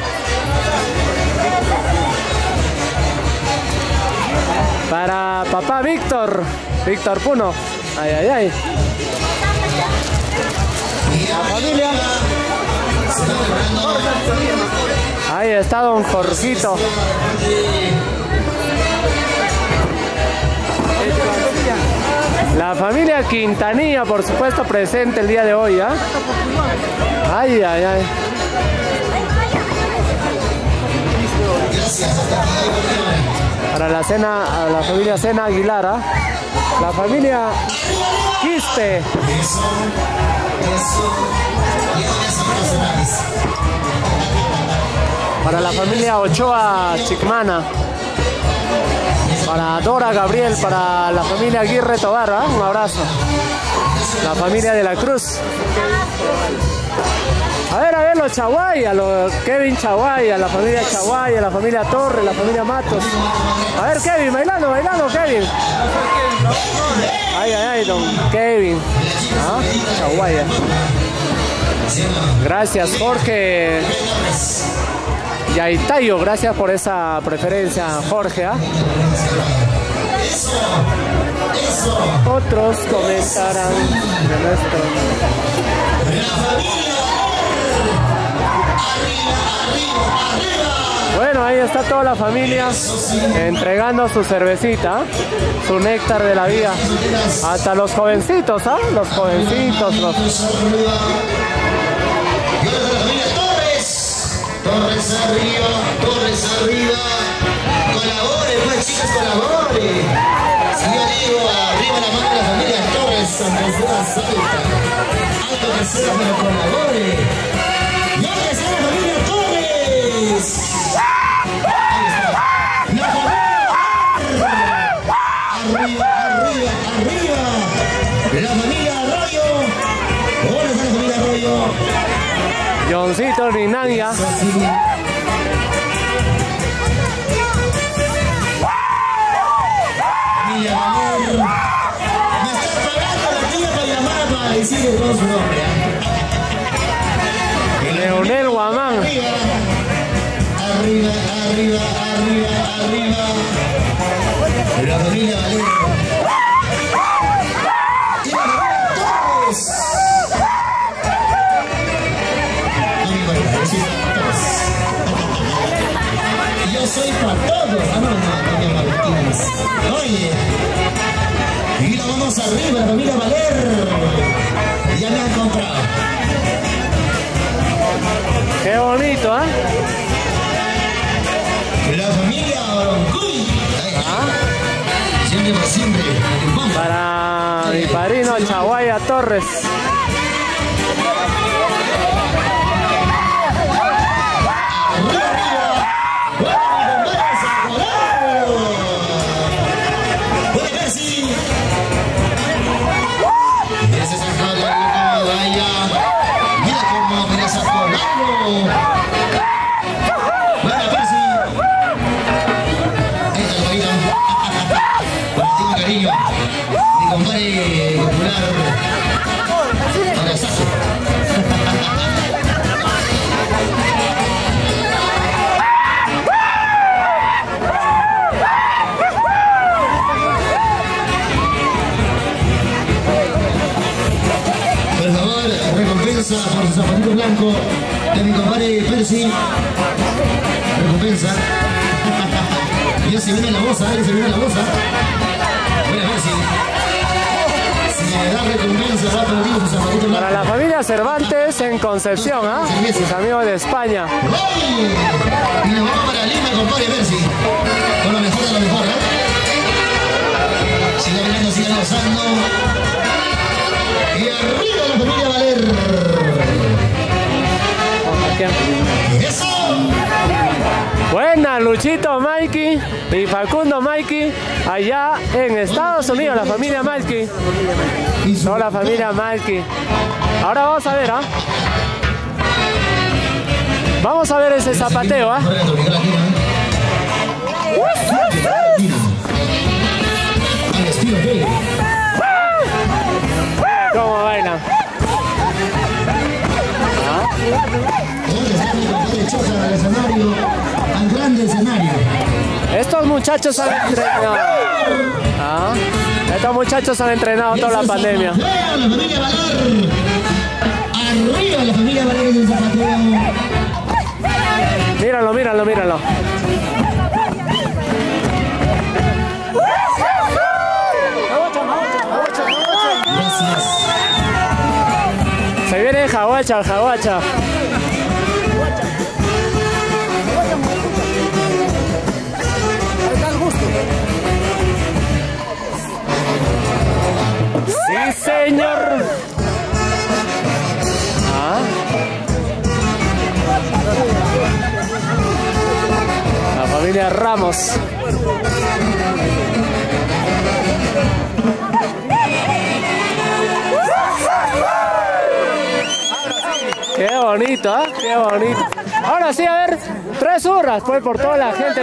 Para papá Víctor, Víctor Puno. Ay, ay, ay. La familia. Ahí está don Jorgito. La familia Quintanilla, por supuesto, presente el día de hoy, ¿ah? ¿eh? Ay, ay, ay. Para la cena, a la familia Cena Aguilar, ¿eh? La familia Quispe. Para la familia Ochoa Chicmana. Para Dora Gabriel, para la familia Aguirre Tobar, ¿eh? Un abrazo. La familia de la Cruz. A ver, a ver, los Chaguay, a los Kevin Chaguay, a la familia Chaguay, a la familia Torres, la familia Matos. A ver, Kevin, bailando, bailando, Kevin. Ay, ay, ay, don Kevin. ¿Ah? Chaguay. Gracias, Jorge Yaitayo, gracias por esa preferencia, Jorge. ¿Ah? Otros comentarán de nuestro. Bueno, ahí está toda la familia entregando su cervecita, su néctar de la vida. Hasta los jovencitos, ¿ah? ¿eh? Los jovencitos, los...
Torres arriba, Torres arriba. Colabore, pues chicas, colabore. Si yo digo arriba la mano de la familia Torres, Santa Cruz Salta. Alto que sea, pero colabore. Y que sea la familia Torres. Ahí está. La familia. Arriba, arriba, arriba. La familia Arroyo. Hola, la familia Arroyo.
Johncito Rinanga.
Me está pagando la tía para llamar para decirle todo su nombre.
Leonel Guamán.
Arriba, arriba, arriba, arriba, arriba. La familia Valero. Y la familia Torres. Yo soy para todos. Ah, no, no, doña Martínez. Oye. Y la vamos arriba, la familia Valer. Ya me han comprado.
Qué bonito, ¿ah?
¿eh? La familia Oroncuy. ¿Ah? Siempre por siempre.
Para Torres.
Por su zapatito blanco de mi compadre Percy. Recompensa. Ya se viene la bolsa, ya se viene la bolsa. Bueno, Percy. Si le da recompensa, va a perder su zapatito blanco.
Para la familia Cervantes en Concepción, ¿ah? ¿eh? Sus amigos de España.
Y nos vamos para Lima, compadre Percy. Con lo mejor de lo mejor, ¿eh? Sigue viniendo, sigue gozando. Y arriba la familia Valer. ¡Eso!
Buena, Luchito Mikey y Facundo Mikey allá en Estados Unidos, la familia Mikey. Toda la familia Mikey. Ahora vamos a ver, ¿ah? ¿eh? Vamos a ver ese zapateo, ¿ah? ¿eh? ¿Cómo bailan?
Al escenario, al grande escenario.
Estos muchachos han entrenado. ¿Ah? Estos muchachos han entrenado toda la pandemia.
La familia Valer. Arriba la familia Valer en el zapateo.
Míralo, míralo, míralo.
Gracias.
Se viene el jaguacha, el jaguacha. Sí, señor. ¿Ah? La familia Ramos. Qué bonito, ¿eh? Qué bonito. Ahora sí, a ver, tres hurras, pues, por toda la gente.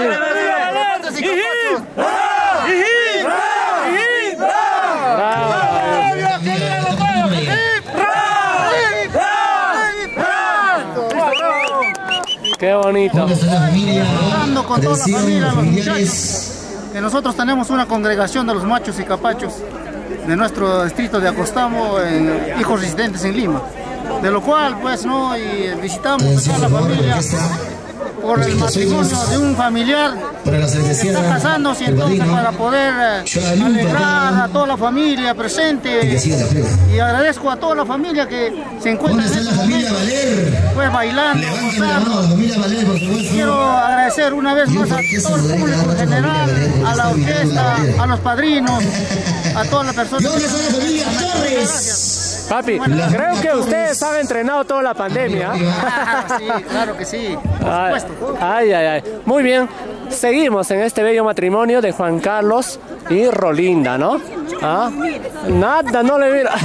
Qué bonito.
Hablando con toda la familia, los muchachos, que nosotros tenemos una congregación de los machos y capachos de nuestro distrito de Acostamo, en Hijos Residentes en Lima, de lo cual pues no y visitamos a la familia por el matrimonio de un familiar que está casándose, y entonces para poder alegrar a toda la familia presente, y agradezco a toda la familia que se encuentra en este momento, pues bailando, gozando. Quiero agradecer una vez más a todo el público en general, a la orquesta, a los padrinos, a todas las personas. Gracias.
Papi, creo que ustedes han entrenado toda la pandemia.
Sí, claro que sí, por
ay,
supuesto.
Ay, ay, ay. Muy bien, seguimos en este bello matrimonio de Juan Carlos y Rolinda, ¿no? ¿Ah? Nada, no le mira.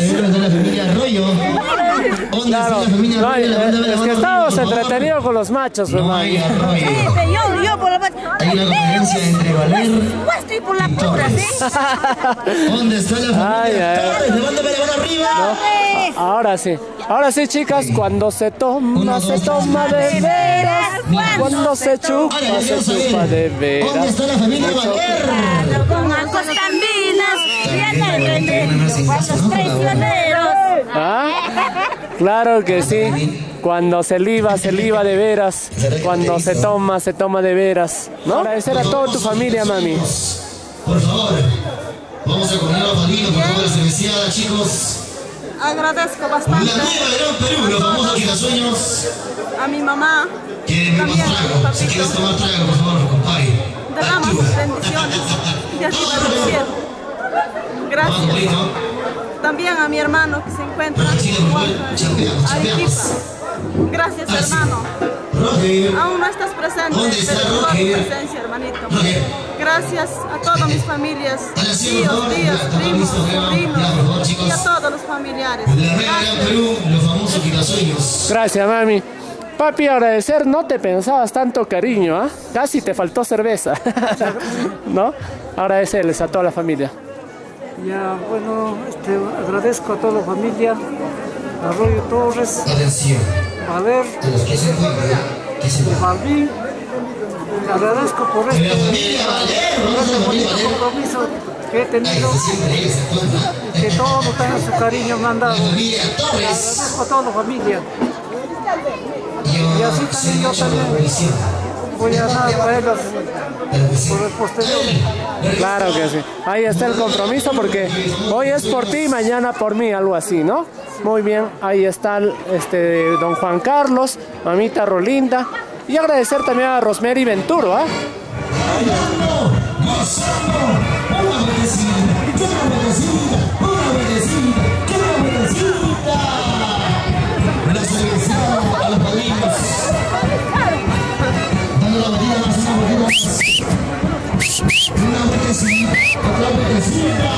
Claro, no, es que estamos entretenidos con los machos, hermano.
Hay una conferencia entre Valer
y por la pura, ¿sí?
¿Dónde está la familia Torres? Levántame la mano arriba.
No, ahora sí, ahora sí, chicas, cuando se toma, se toma de veras, cuando se chupa, se chupa de veras.
¿Dónde está la familia Valer?
Con acostambinas, los traicioneros.
¿Ah? Claro que sí. Cuando se liba, se liba de veras. Cuando se toma, se toma de veras. ¿No? Agradecer a toda tu familia, mami.
Por favor, vamos a comer a Padrino, por favor, cerveciada, chicos.
Agradezco bastante.
La nueva Gran Perú, los famosos girasueños.
A mi mamá.
¿Quieren más trago? Si quieres tomar trago, por favor, compadre.
Derrama sus bendiciones. Y así me lo cielo. Gracias. también a mi hermano que se encuentra en Arequipa. Gracias, hermano. Aún no estás presente, pero toda tu presencia, hermanito. Gracias a todas mis familias, tíos, tías, primos, sobrinos y a todos los familiares. Gracias.
Gracias, mami. Papi, agradecer, no te pensabas tanto cariño, ¿ah? ¿eh? Casi te faltó cerveza, ¿no? Agradecerles a toda la familia.
Ya, bueno, este, agradezco a toda la familia, Arroyo Torres, Valer, Balvin. Agradezco por este, por este bonito compromiso que he tenido y que todos tengan su cariño me han dado. Agradezco a toda la familia. Y así también yo también voy a dar para ellos por el posterior.
Claro que sí. Ahí está el compromiso porque hoy es por ti, mañana por mí, algo así, ¿no? Muy bien, ahí está este, don Juan Carlos, mamita Rolinda. Y agradecer también a Rosemary Venturo, ¿ah? ¿eh?
A los padrinos, dando la medida más, una medida más, una vueltecita, otra vueltecita.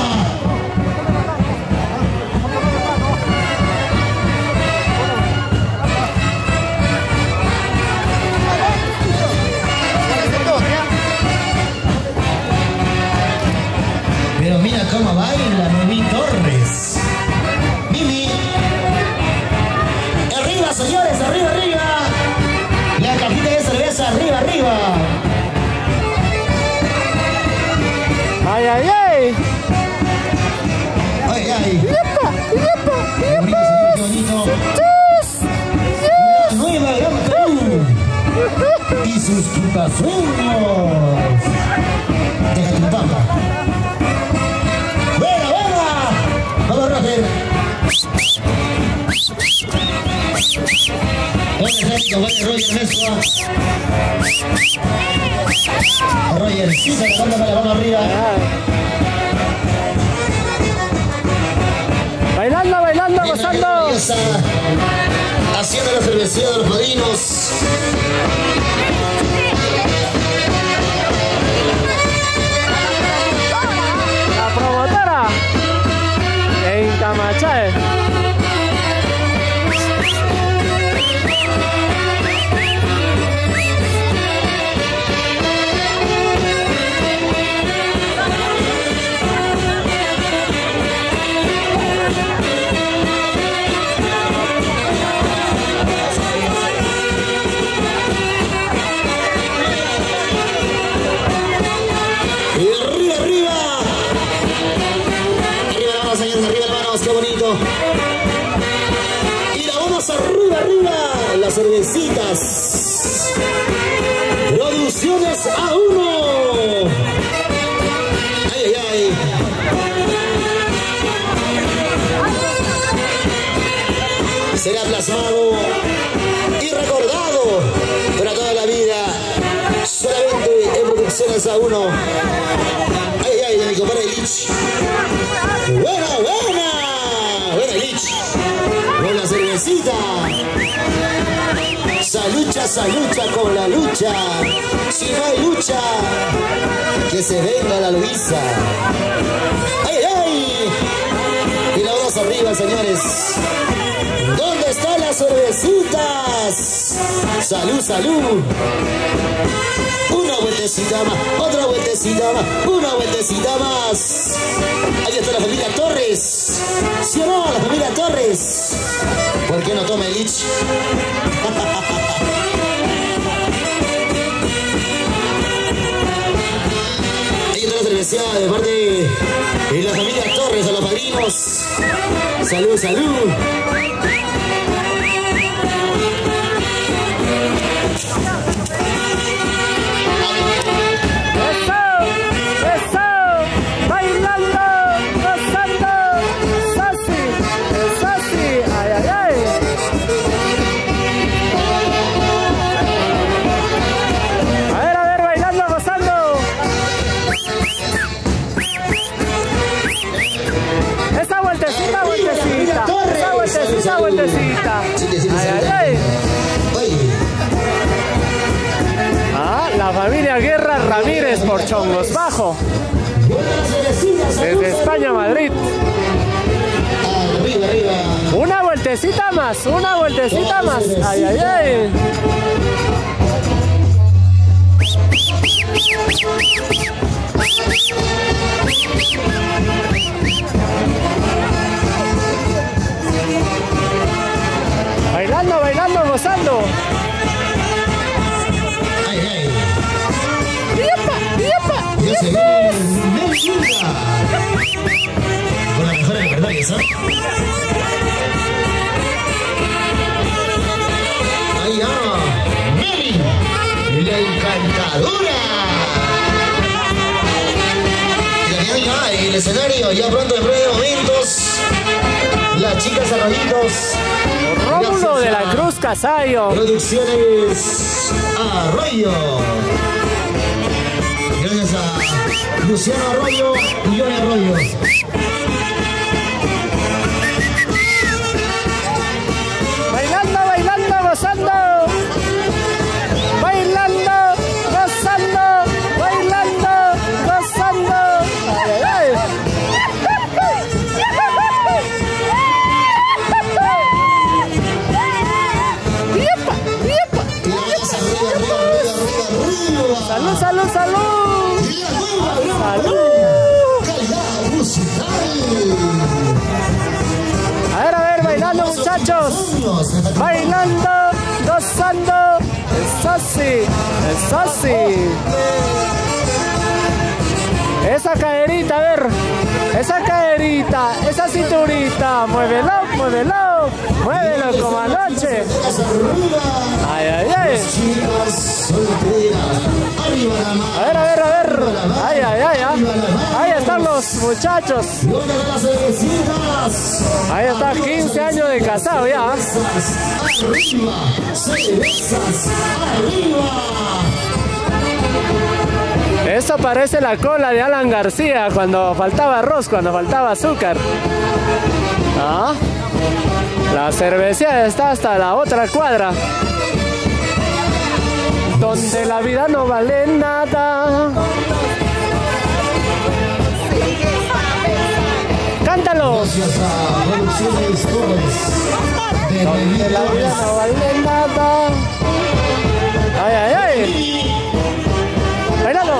Pero mira cómo baila Mimi Torres. Mimi. Arriba, señores, arriba, arriba. La cajita de cerveza, arriba, arriba.
¡Ay, ay, ay!
¡Ay, ay!
¡Yepa, yepa, yepa!
¡Qué bonito!
¡Yes! ¡Yes!
¡La nueva Gran Perú! ¡Y sus quitasueños! ¡Déjate un pampa! ¡Buena, buena! ¡Vamos, Roger! Buena técnica, buena Roger Mezcua. Roger, sí, se levanta con la mano arriba.
Bailando, bailando, gozando.
Haciendo la cervecía de los padrinos.
La promotora en Camachae.
Las cervecitas, producciones a uno. Ay, ay, ay. Será plasmado y recordado para toda la vida, solamente en producciones a uno. Ay, ay, de mi compadre Lich. Buena, buena, buena Lich. Buena cervecita. Salucha, salucha con la lucha. Si no hay lucha, que se venga la Luisa. ¡Ay, ay! Y la vamos arriba, señores. ¿Dónde están las cervecitas? Salud, salud. Una vueltecita más, otra vueltecita más, una vueltecita más. Ahí está la familia Torres. ¿Sí o no? La familia Torres. ¿Por qué no toma el Lich? Ahí está la cervecía de parte de la familia Torres, a los padrinos. Salud, salud.
Esa vueltecita una vueltecita. Ay, ay, ay. Ah, la familia Guerra Ramírez por Chongos Bajo. Desde España, Madrid. Una vueltecita más, una vueltecita más. Ay, ay, ay. Bailando, bailando, gozando.
Ay, ay.
¡Yepa, yepa!
Ya se ve Melchura. Con la mejor de verdad, ¿eso? Ahí va. Meli, la encantadora. Y la que ya en el escenario, ya pronto en breves momentos. Las chicas Arroyitos.
Rómulo de la Cruz Casayo.
Producciones Arroyo. Gracias a Luciano Arroyo y Johnny Arroyo.
Bailando, bailando, gozando. Bailando, gozando. Bailando, gozando. Ay, ay, ay. Salud, salud, salud. Salud. A ver, a ver, bailando, muchachos. Bailando, gozando. Eso sí, eso sí. Esa caderita, a ver. Esa caderita, esa cinturita. Muévelo, muévelo. Muévelo como anoche. Ay, ay, ay. A ver, a ver, a ver. Ay, ay, ay, ay. Ahí están los muchachos. Ahí está, quince años de casado ya. Eso parece la cola de Alan García cuando faltaba arroz, cuando faltaba azúcar. ¿Ah? La cervecería está hasta la otra cuadra. Donde la vida no vale nada. ¡Cántalo! Donde la vida no vale nada. ¡Ay, ay, ay! ¡Bailalo!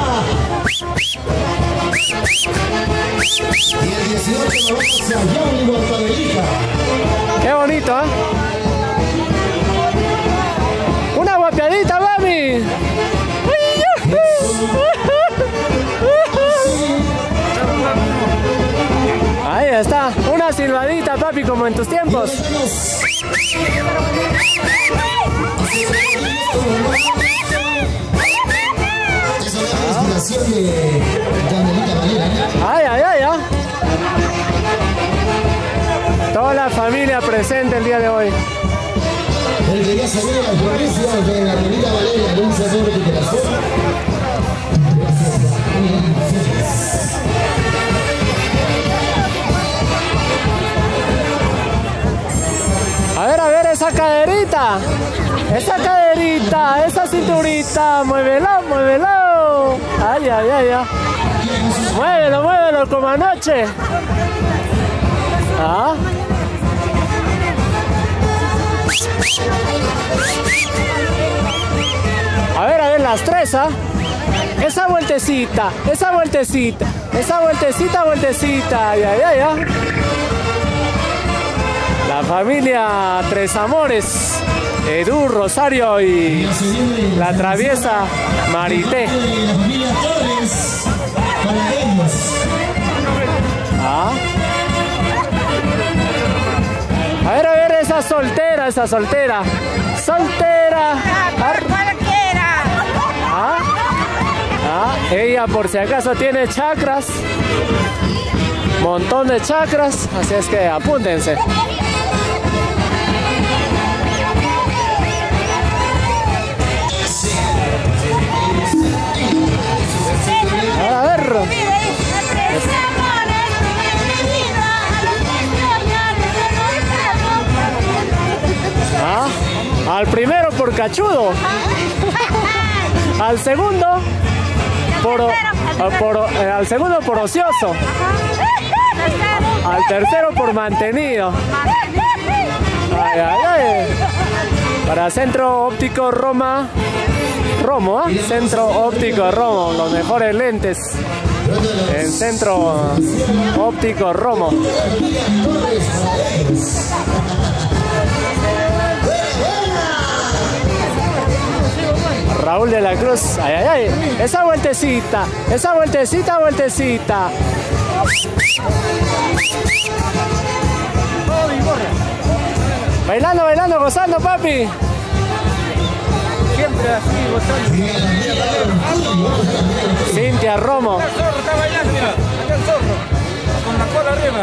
Y el dieciocho nos vamos a Yauli, Guantavelica.
¡Qué bonito, eh! ¡Una guapiadita, mami! Ahí está, una silbadita, papi, como en tus tiempos. Ay, ay, ay, ay. Toda la familia presente el día de hoy.
El que ya salió de las provincias de la Avenida Valeria, de un sector de recuperación.
A ver, a ver, esa caderita. Esa caderita, esa cinturita. Muévelo, muévelo. Ay, ay, ay, ay. Muévelo, muévelo como anoche. ¿Ah? A ver, a ver, las tres, ¿ah? Esa vueltecita, esa vueltecita, esa vueltecita, vueltecita. Ay, ay, ay, ay. La familia Tres Amores, Edu, Rosario y la traviesa Marité.
La familia Torres, para ellos.
¿Ah? A ver, a ver, esa soltera, esa soltera. Soltera.
Cualquiera.
¿Ah? ¿Ah? Ella por si acaso tiene chakras. Montón de chakras. Así es que apúntense. A ver. Al primero por cachudo. Al segundo por, por eh, al segundo por ocioso. Al tercero por mantenido. Ay, ay, ay. Para Centro Óptico Roma. Romo, ¿eh? Centro Óptico Romo, los mejores lentes en Centro Óptico Romo. Raúl de la Cruz, ay, ay, ay, esa vueltecita, esa vueltecita, vueltecita. Bailando, bailando, gozando, papi.
Siempre así, gozando.
Cintia Romo.
El zorro está bailando, mira. Acá el zorro. Con la cola arriba.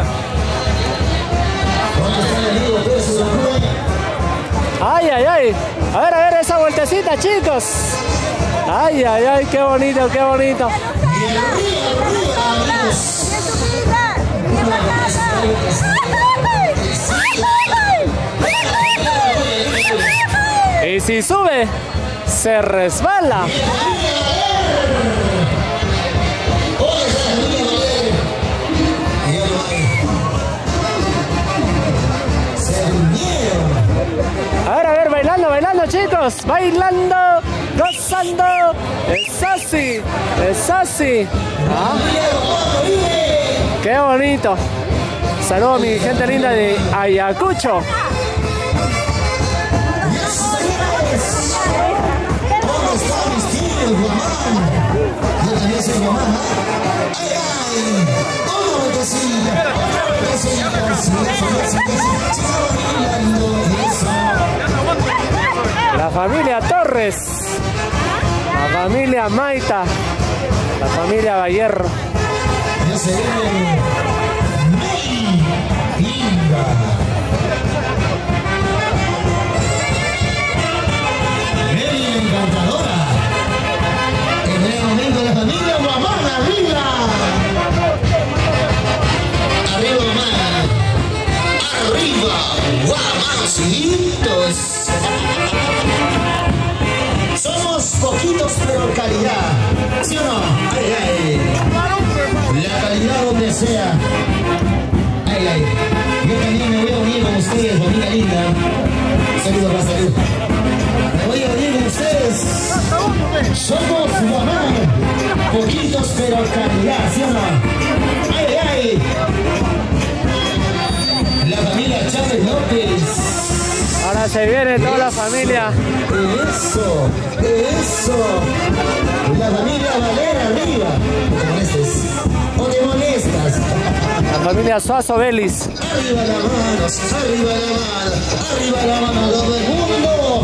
Ay, ay, ay. A ver, a ver esa vueltecita, chicos. Ay, ay, ay, qué bonito, qué bonito. Y si sube, se resbala. A ver, a ver, bailando, bailando, chicos. Bailando, gozando. Es así, es así. ¿Ah? Qué bonito. Saludos a mi gente linda de Ayacucho. La familia Torres, la familia Maita, la familia Vallerro.
Somos poquitos pero calidad, ¿sí o no? Ay, ay. La calidad donde sea. Ay, ay. Yo también me voy a unir con ustedes, familia linda. Saludos para salud. Me voy a unir con ustedes. Somos Guamán, poquitos pero calidad, ¿sí o no? Ay, ay. La familia Chávez López.
Ahora se viene toda la familia.
Eso, eso. La familia Valera arriba. No te molestes. No te molestas.
La familia Suazo Vélez.
Arriba la mano, arriba la mano, arriba la mano, todo el mundo.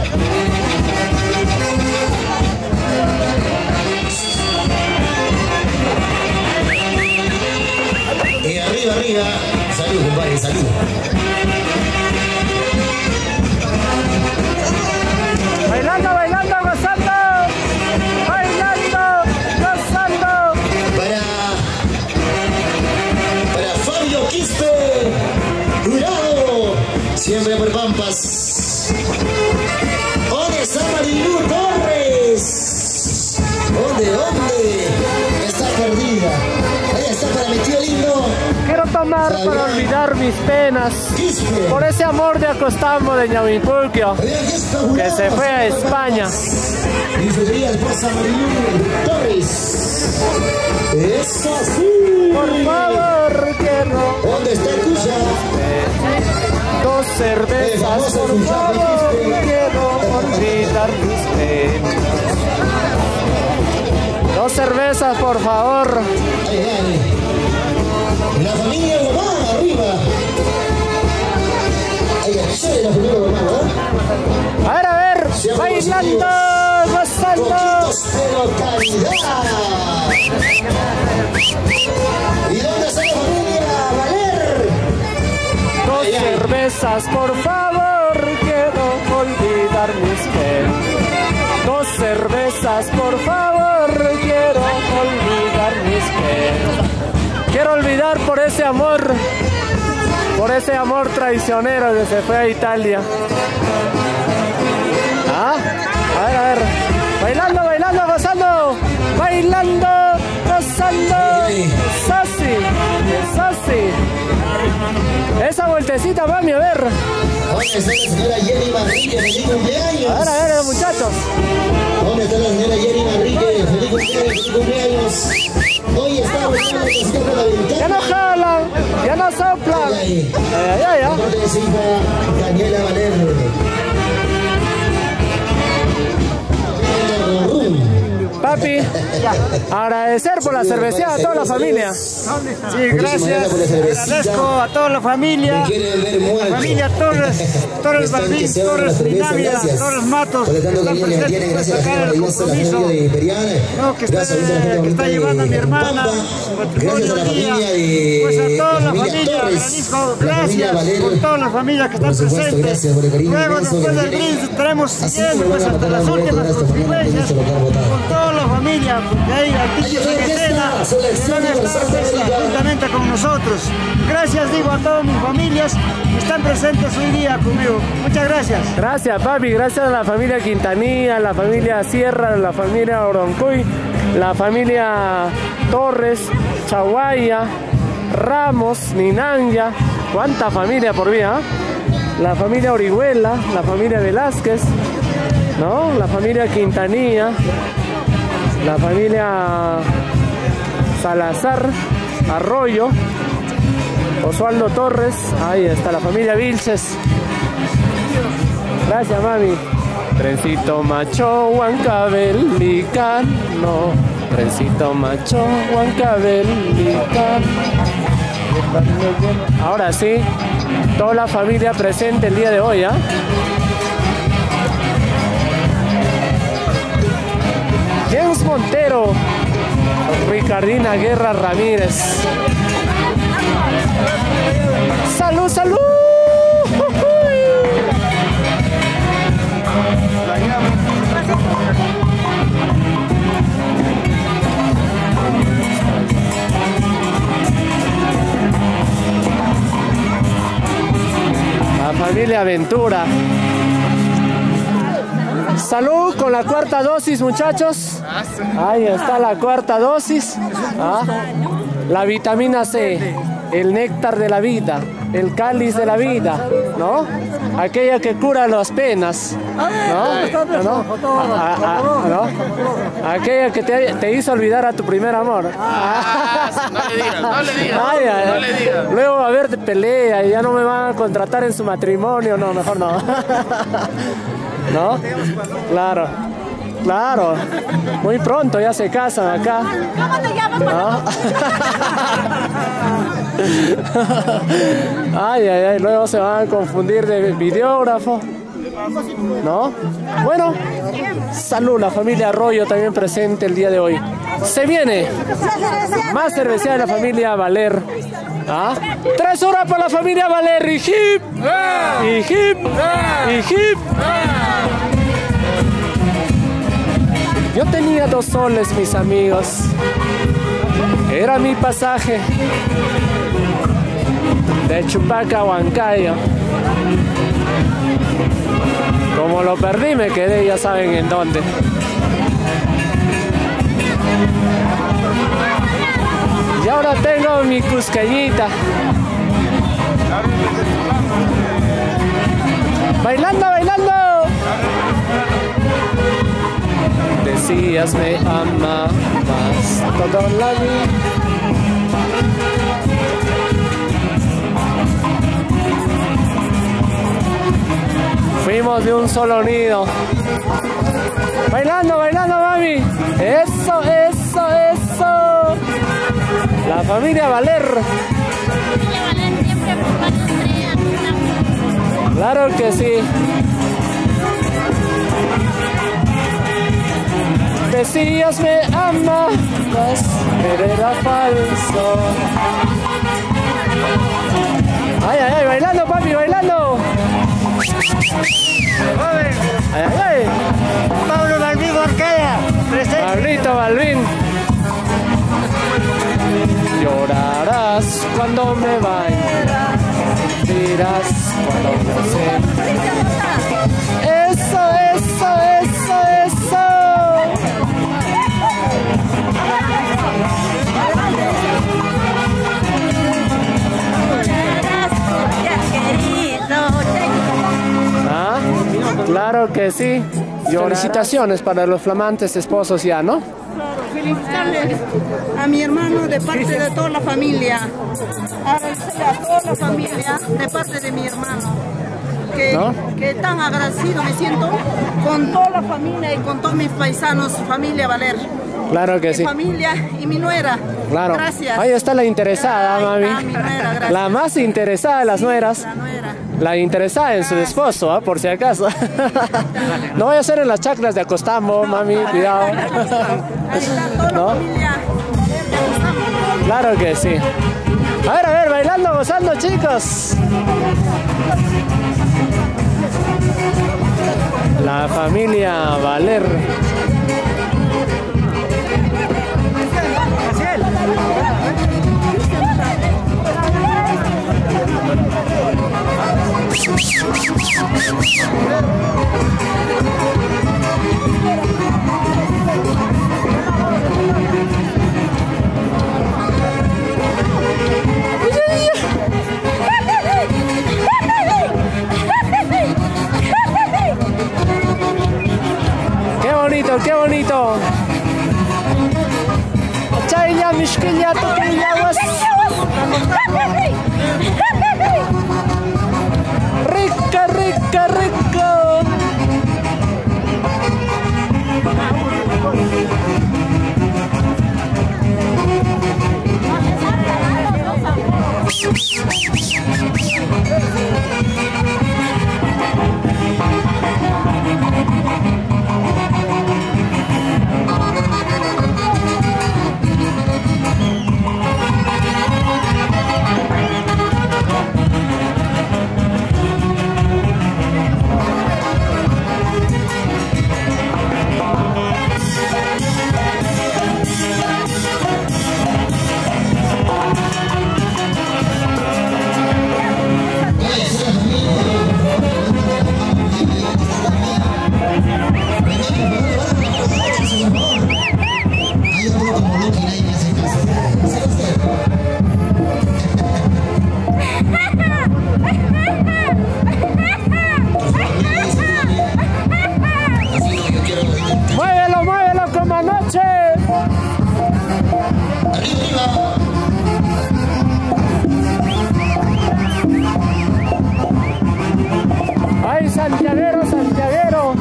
Y arriba, arriba. Salud, compadre, salud.
Bailando, bailando, gozando. Bailando, gozando.
Para, para Fabio Quispe, Jurado, siempre por Pampas. ¿Dónde está Marilu Torres? ¿Dónde, dónde? Está perdida. Ahí está para mi tío lindo.
Quiero tomar para olvidar mis penas por ese amor de Acostambo de Ñahuimpulquio que se fue a España.
Y su querida esposa Marilu Torres. Eso sí.
Por favor, quiero.
¿Dónde está Cuya?
Dos cervezas, por favor, quiero olvidar mis penas. Dos cervezas, por favor.
Ay, ay. La familia Guamán arriba. Ay, ay, la familia Guamán, ¿eh?
A ver, a ver, bailando, gozando.
Poquitos pero calidad. ¿Y dónde está la familia Valer?
Dos ay, cervezas, ay. Por favor, quiero olvidar mis penas. Dos cervezas, por favor, quiero olvidar mis penas. Quiero olvidar por ese amor, por ese amor traicionero que se fue a Italia. ¿Ah? A ver, a ver. Bailando, bailando, gozando. Bailando, gozando. Sasi, Sasi. Esa vueltecita, mami, a ver.
¿Dónde está la señora Jenny Manrique? ¡Feliz cumpleaños!
A ver, a ver, muchachos.
¿Dónde está la señora Jenny Manrique? ¡Feliz cumpleaños, feliz cumpleaños! Hoy está buscando la cosita por la ventana.
Ya no jalan, ya no soplan.
Ay,
ay, ay, ay.
de su hija Daniela Valer.
Papi, agradecer por la cerveceada a toda la familia.
Sí, gracias. Agradezco a toda la familia. La familia Torres, Torres Balvin, Torres Minamia, Torres Matos, que están presentes en esta cara del compromiso. No, que está, que está llevando a mi hermana, matrimonio día. Pues a toda la familia, agradezco, gracias por toda la familia que están presentes. Luego, después del brindis, estaremos siguiendo pues, hasta las últimas consecuencias con toda la familia, porque hay artistas en escena que van a estar pues, juntamente con nosotros. Gracias, digo, a todas mis familias que están presentes hoy día conmigo. Muchas gracias.
Gracias, papi. Gracias a la familia Quintanilla, la familia Sierra, la familia Oroncoy, la familia Torres, Chaguaya, Ramos, Ninanya. ¿Cuánta familia por vía? ¿eh? La familia Orihuela, la familia Velázquez, ¿no? La familia Quintanilla, la familia Salazar, Arroyo, Osvaldo Torres, ahí está la familia Vilches. Gracias, mami. Trencito macho, Huancabel, Licano. Trencito macho, Huancabel, Licano. Ahora sí, toda la familia presente el día de hoy, ¿ah? ¿eh? James Montero, Ricardina Guerra Ramírez. ¡Salud, salud! La familia Aventura. Salud con la cuarta dosis, muchachos. Ahí está la cuarta dosis. ¿Ah? La vitamina C, el néctar de la vida, el cáliz de la vida, ¿no? Aquella que cura las penas, ¿no? ¿No? A, a, ¿no? Aquella que te, te hizo olvidar a tu primer amor.
Ah, no le digas, no le digas,
ay, ay,
no le digas.
Luego va a haber pelea y ya no me van a contratar en su matrimonio, no, mejor no. ¿No? Claro, claro. Muy pronto ya se casan acá.
¿Cómo te llamas?
¿No? Ay, ay, ay, luego se van a confundir de videógrafo. ¿No? Bueno, salud, la familia Arroyo también presente el día de hoy. Se viene más cerveceada de la familia Valer. ¿Ah? Tres horas para la familia Valer. Y hip, y hip, y hip. Yo tenía dos soles, mis amigos. Era mi pasaje de Chupaca a Huancayo. Como lo perdí, me quedé, ya saben en dónde. Y ahora tengo mi cusqueñita. Bailando, bailando. Decías me amabas toda la vida. Fuimos de un solo nido. Bailando, bailando, mami. Eso, eso, eso. La familia Valer. Claro que sí. Decías me amabas, pero era falso. Ay, ay, ay, bailando, papi, bailando. Ay, ay, ay.
Pablo Balvin Orquella, presente.
Pablito Balvin. Llorarás cuando me vaya, dirás cuando me sé. Eso, eso, Claro que sí. Y felicitaciones para los flamantes esposos ya, ¿no?
Claro, felicitarles a mi hermano de parte de toda la familia, a toda la familia de parte de mi hermano, que, ¿no? que tan agradecido me siento con toda la familia y con todos mis paisanos, familia Valer.
Claro que
mi
sí.
familia y mi nuera.
Claro.
Gracias.
Ahí está la interesada, Ahí mami.
Está mi nuera, gracias.
La más interesada de las sí, nueras.
La nuera.
La interesada en su esposo, ¿eh? Por si acaso. No voy a hacer en las chacras de Acostambo, mami, cuidado.
Ahí está toda
¿no?
la familia.
Claro que sí. A ver, a ver, bailando, gozando, chicos. La familia Valer. Qué bonito, qué bonito. Chaya, mishkilla, toquilla, was. Rica, rica, rica. Muévelo, muévelo como anoche. Ay, santiaguero, santiaguero.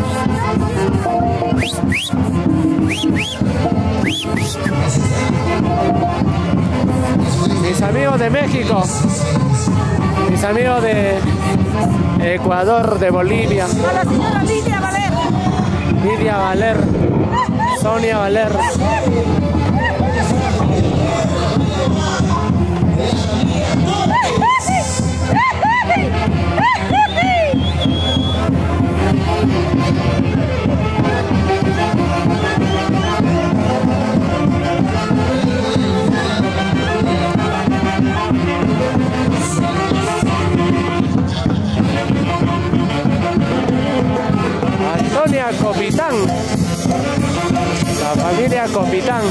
Mis amigos de México, mis amigos de Ecuador, de Bolivia.
A la señora Lidia Valer.
Lidia Valer, Sonia Valer. Antonia Copitán, la familia Copitán.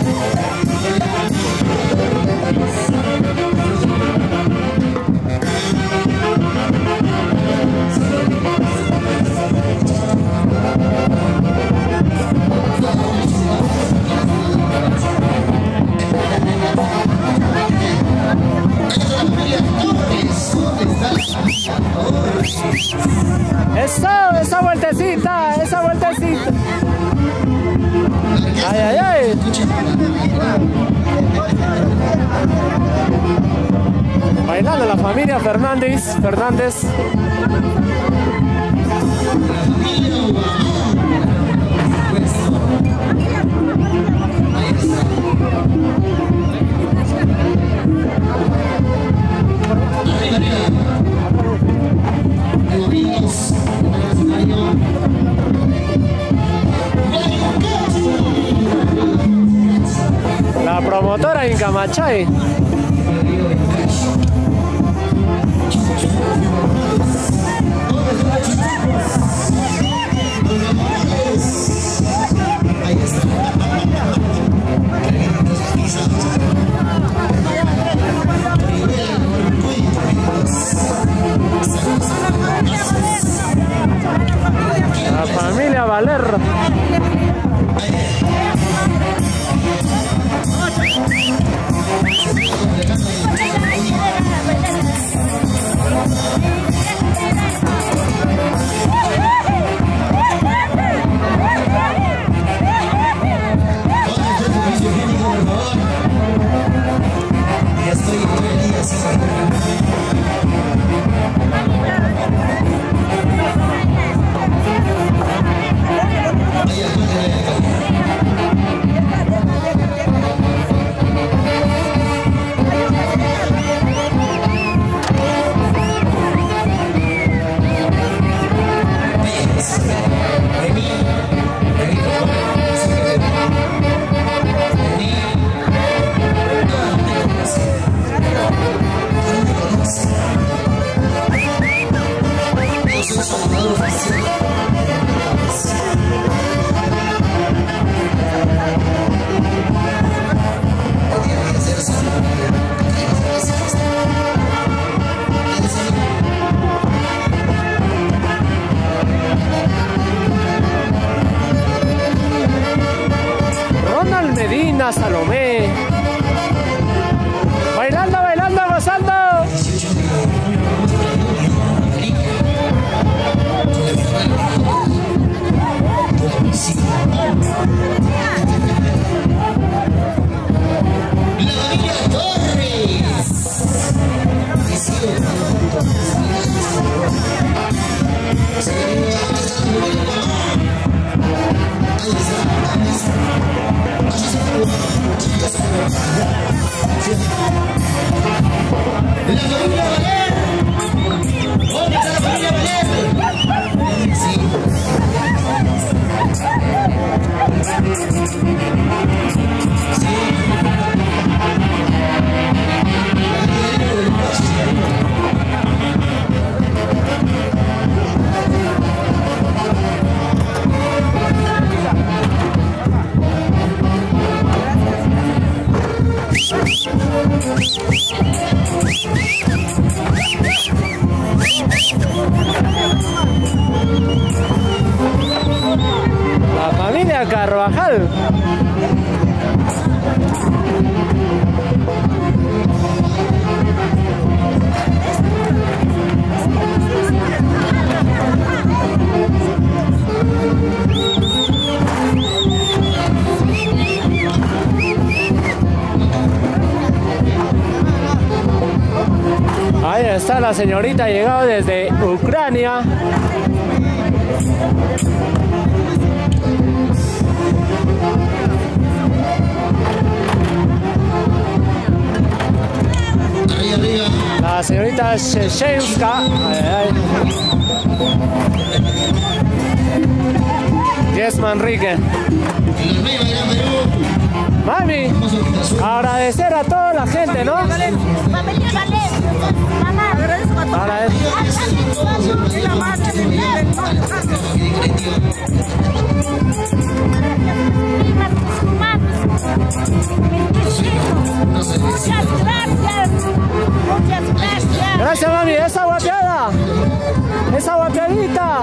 Eso, esa vueltecita, esa vueltecita. Ay, ay, ay. Bailando la familia Fernández, Fernández. La promotora Incamachay. Valer.
Ya estoy todo el día sin
Ronald Medina, Salomé. Bailando, bailando, gozando.
La familia Torres. La familia Valer. ¿Dónde está la familia Valer? Sí.
La familia Carvajal. Ahí está la señorita llegado desde Ucrania. La señorita Sheshenska. Yes Manrique. Mami, agradecer a toda la gente, ¿no?
Familia Valer, mamá, agradezco a muchas gracias, muchas gracias.
Gracias, mami, esa guapeada, esa guapeadita.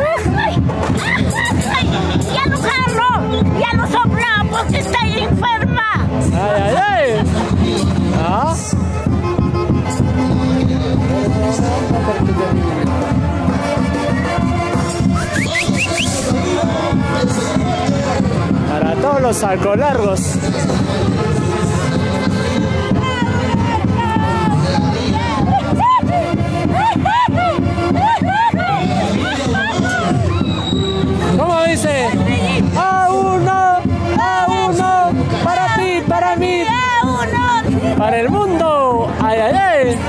Ya no jarro, ya no sopla porque estoy enferma.
Ay, ay, ay. ¿Ah? Para todos los salcolargos. ¿Cómo dice? A uno, a uno, para ti, para mí, para el mundo. Ay, ay, ay.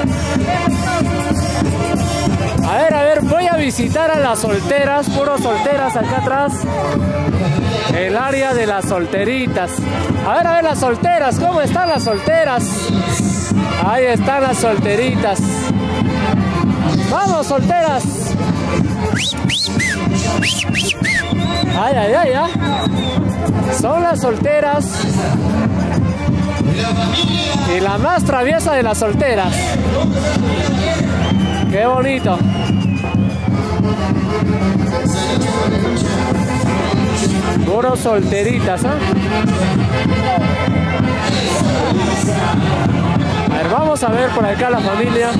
A ver, a ver, voy a visitar a las solteras, puros solteras acá atrás. El área de las solteritas. A ver, a ver, las solteras, ¿cómo están las solteras? Ahí están las solteritas. Vamos, solteras. Ay, ay, ay, ay. Son las solteras. Y la más traviesa de las solteras. Qué bonito. Puros solteritas, ¿ah? A ver, vamos a ver por acá la familia.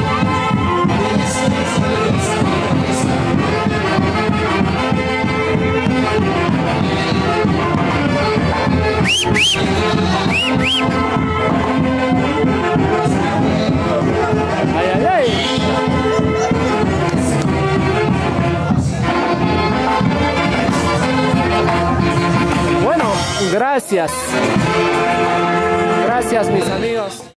Ay, ay, ay. Bueno, gracias. Gracias, mis amigos.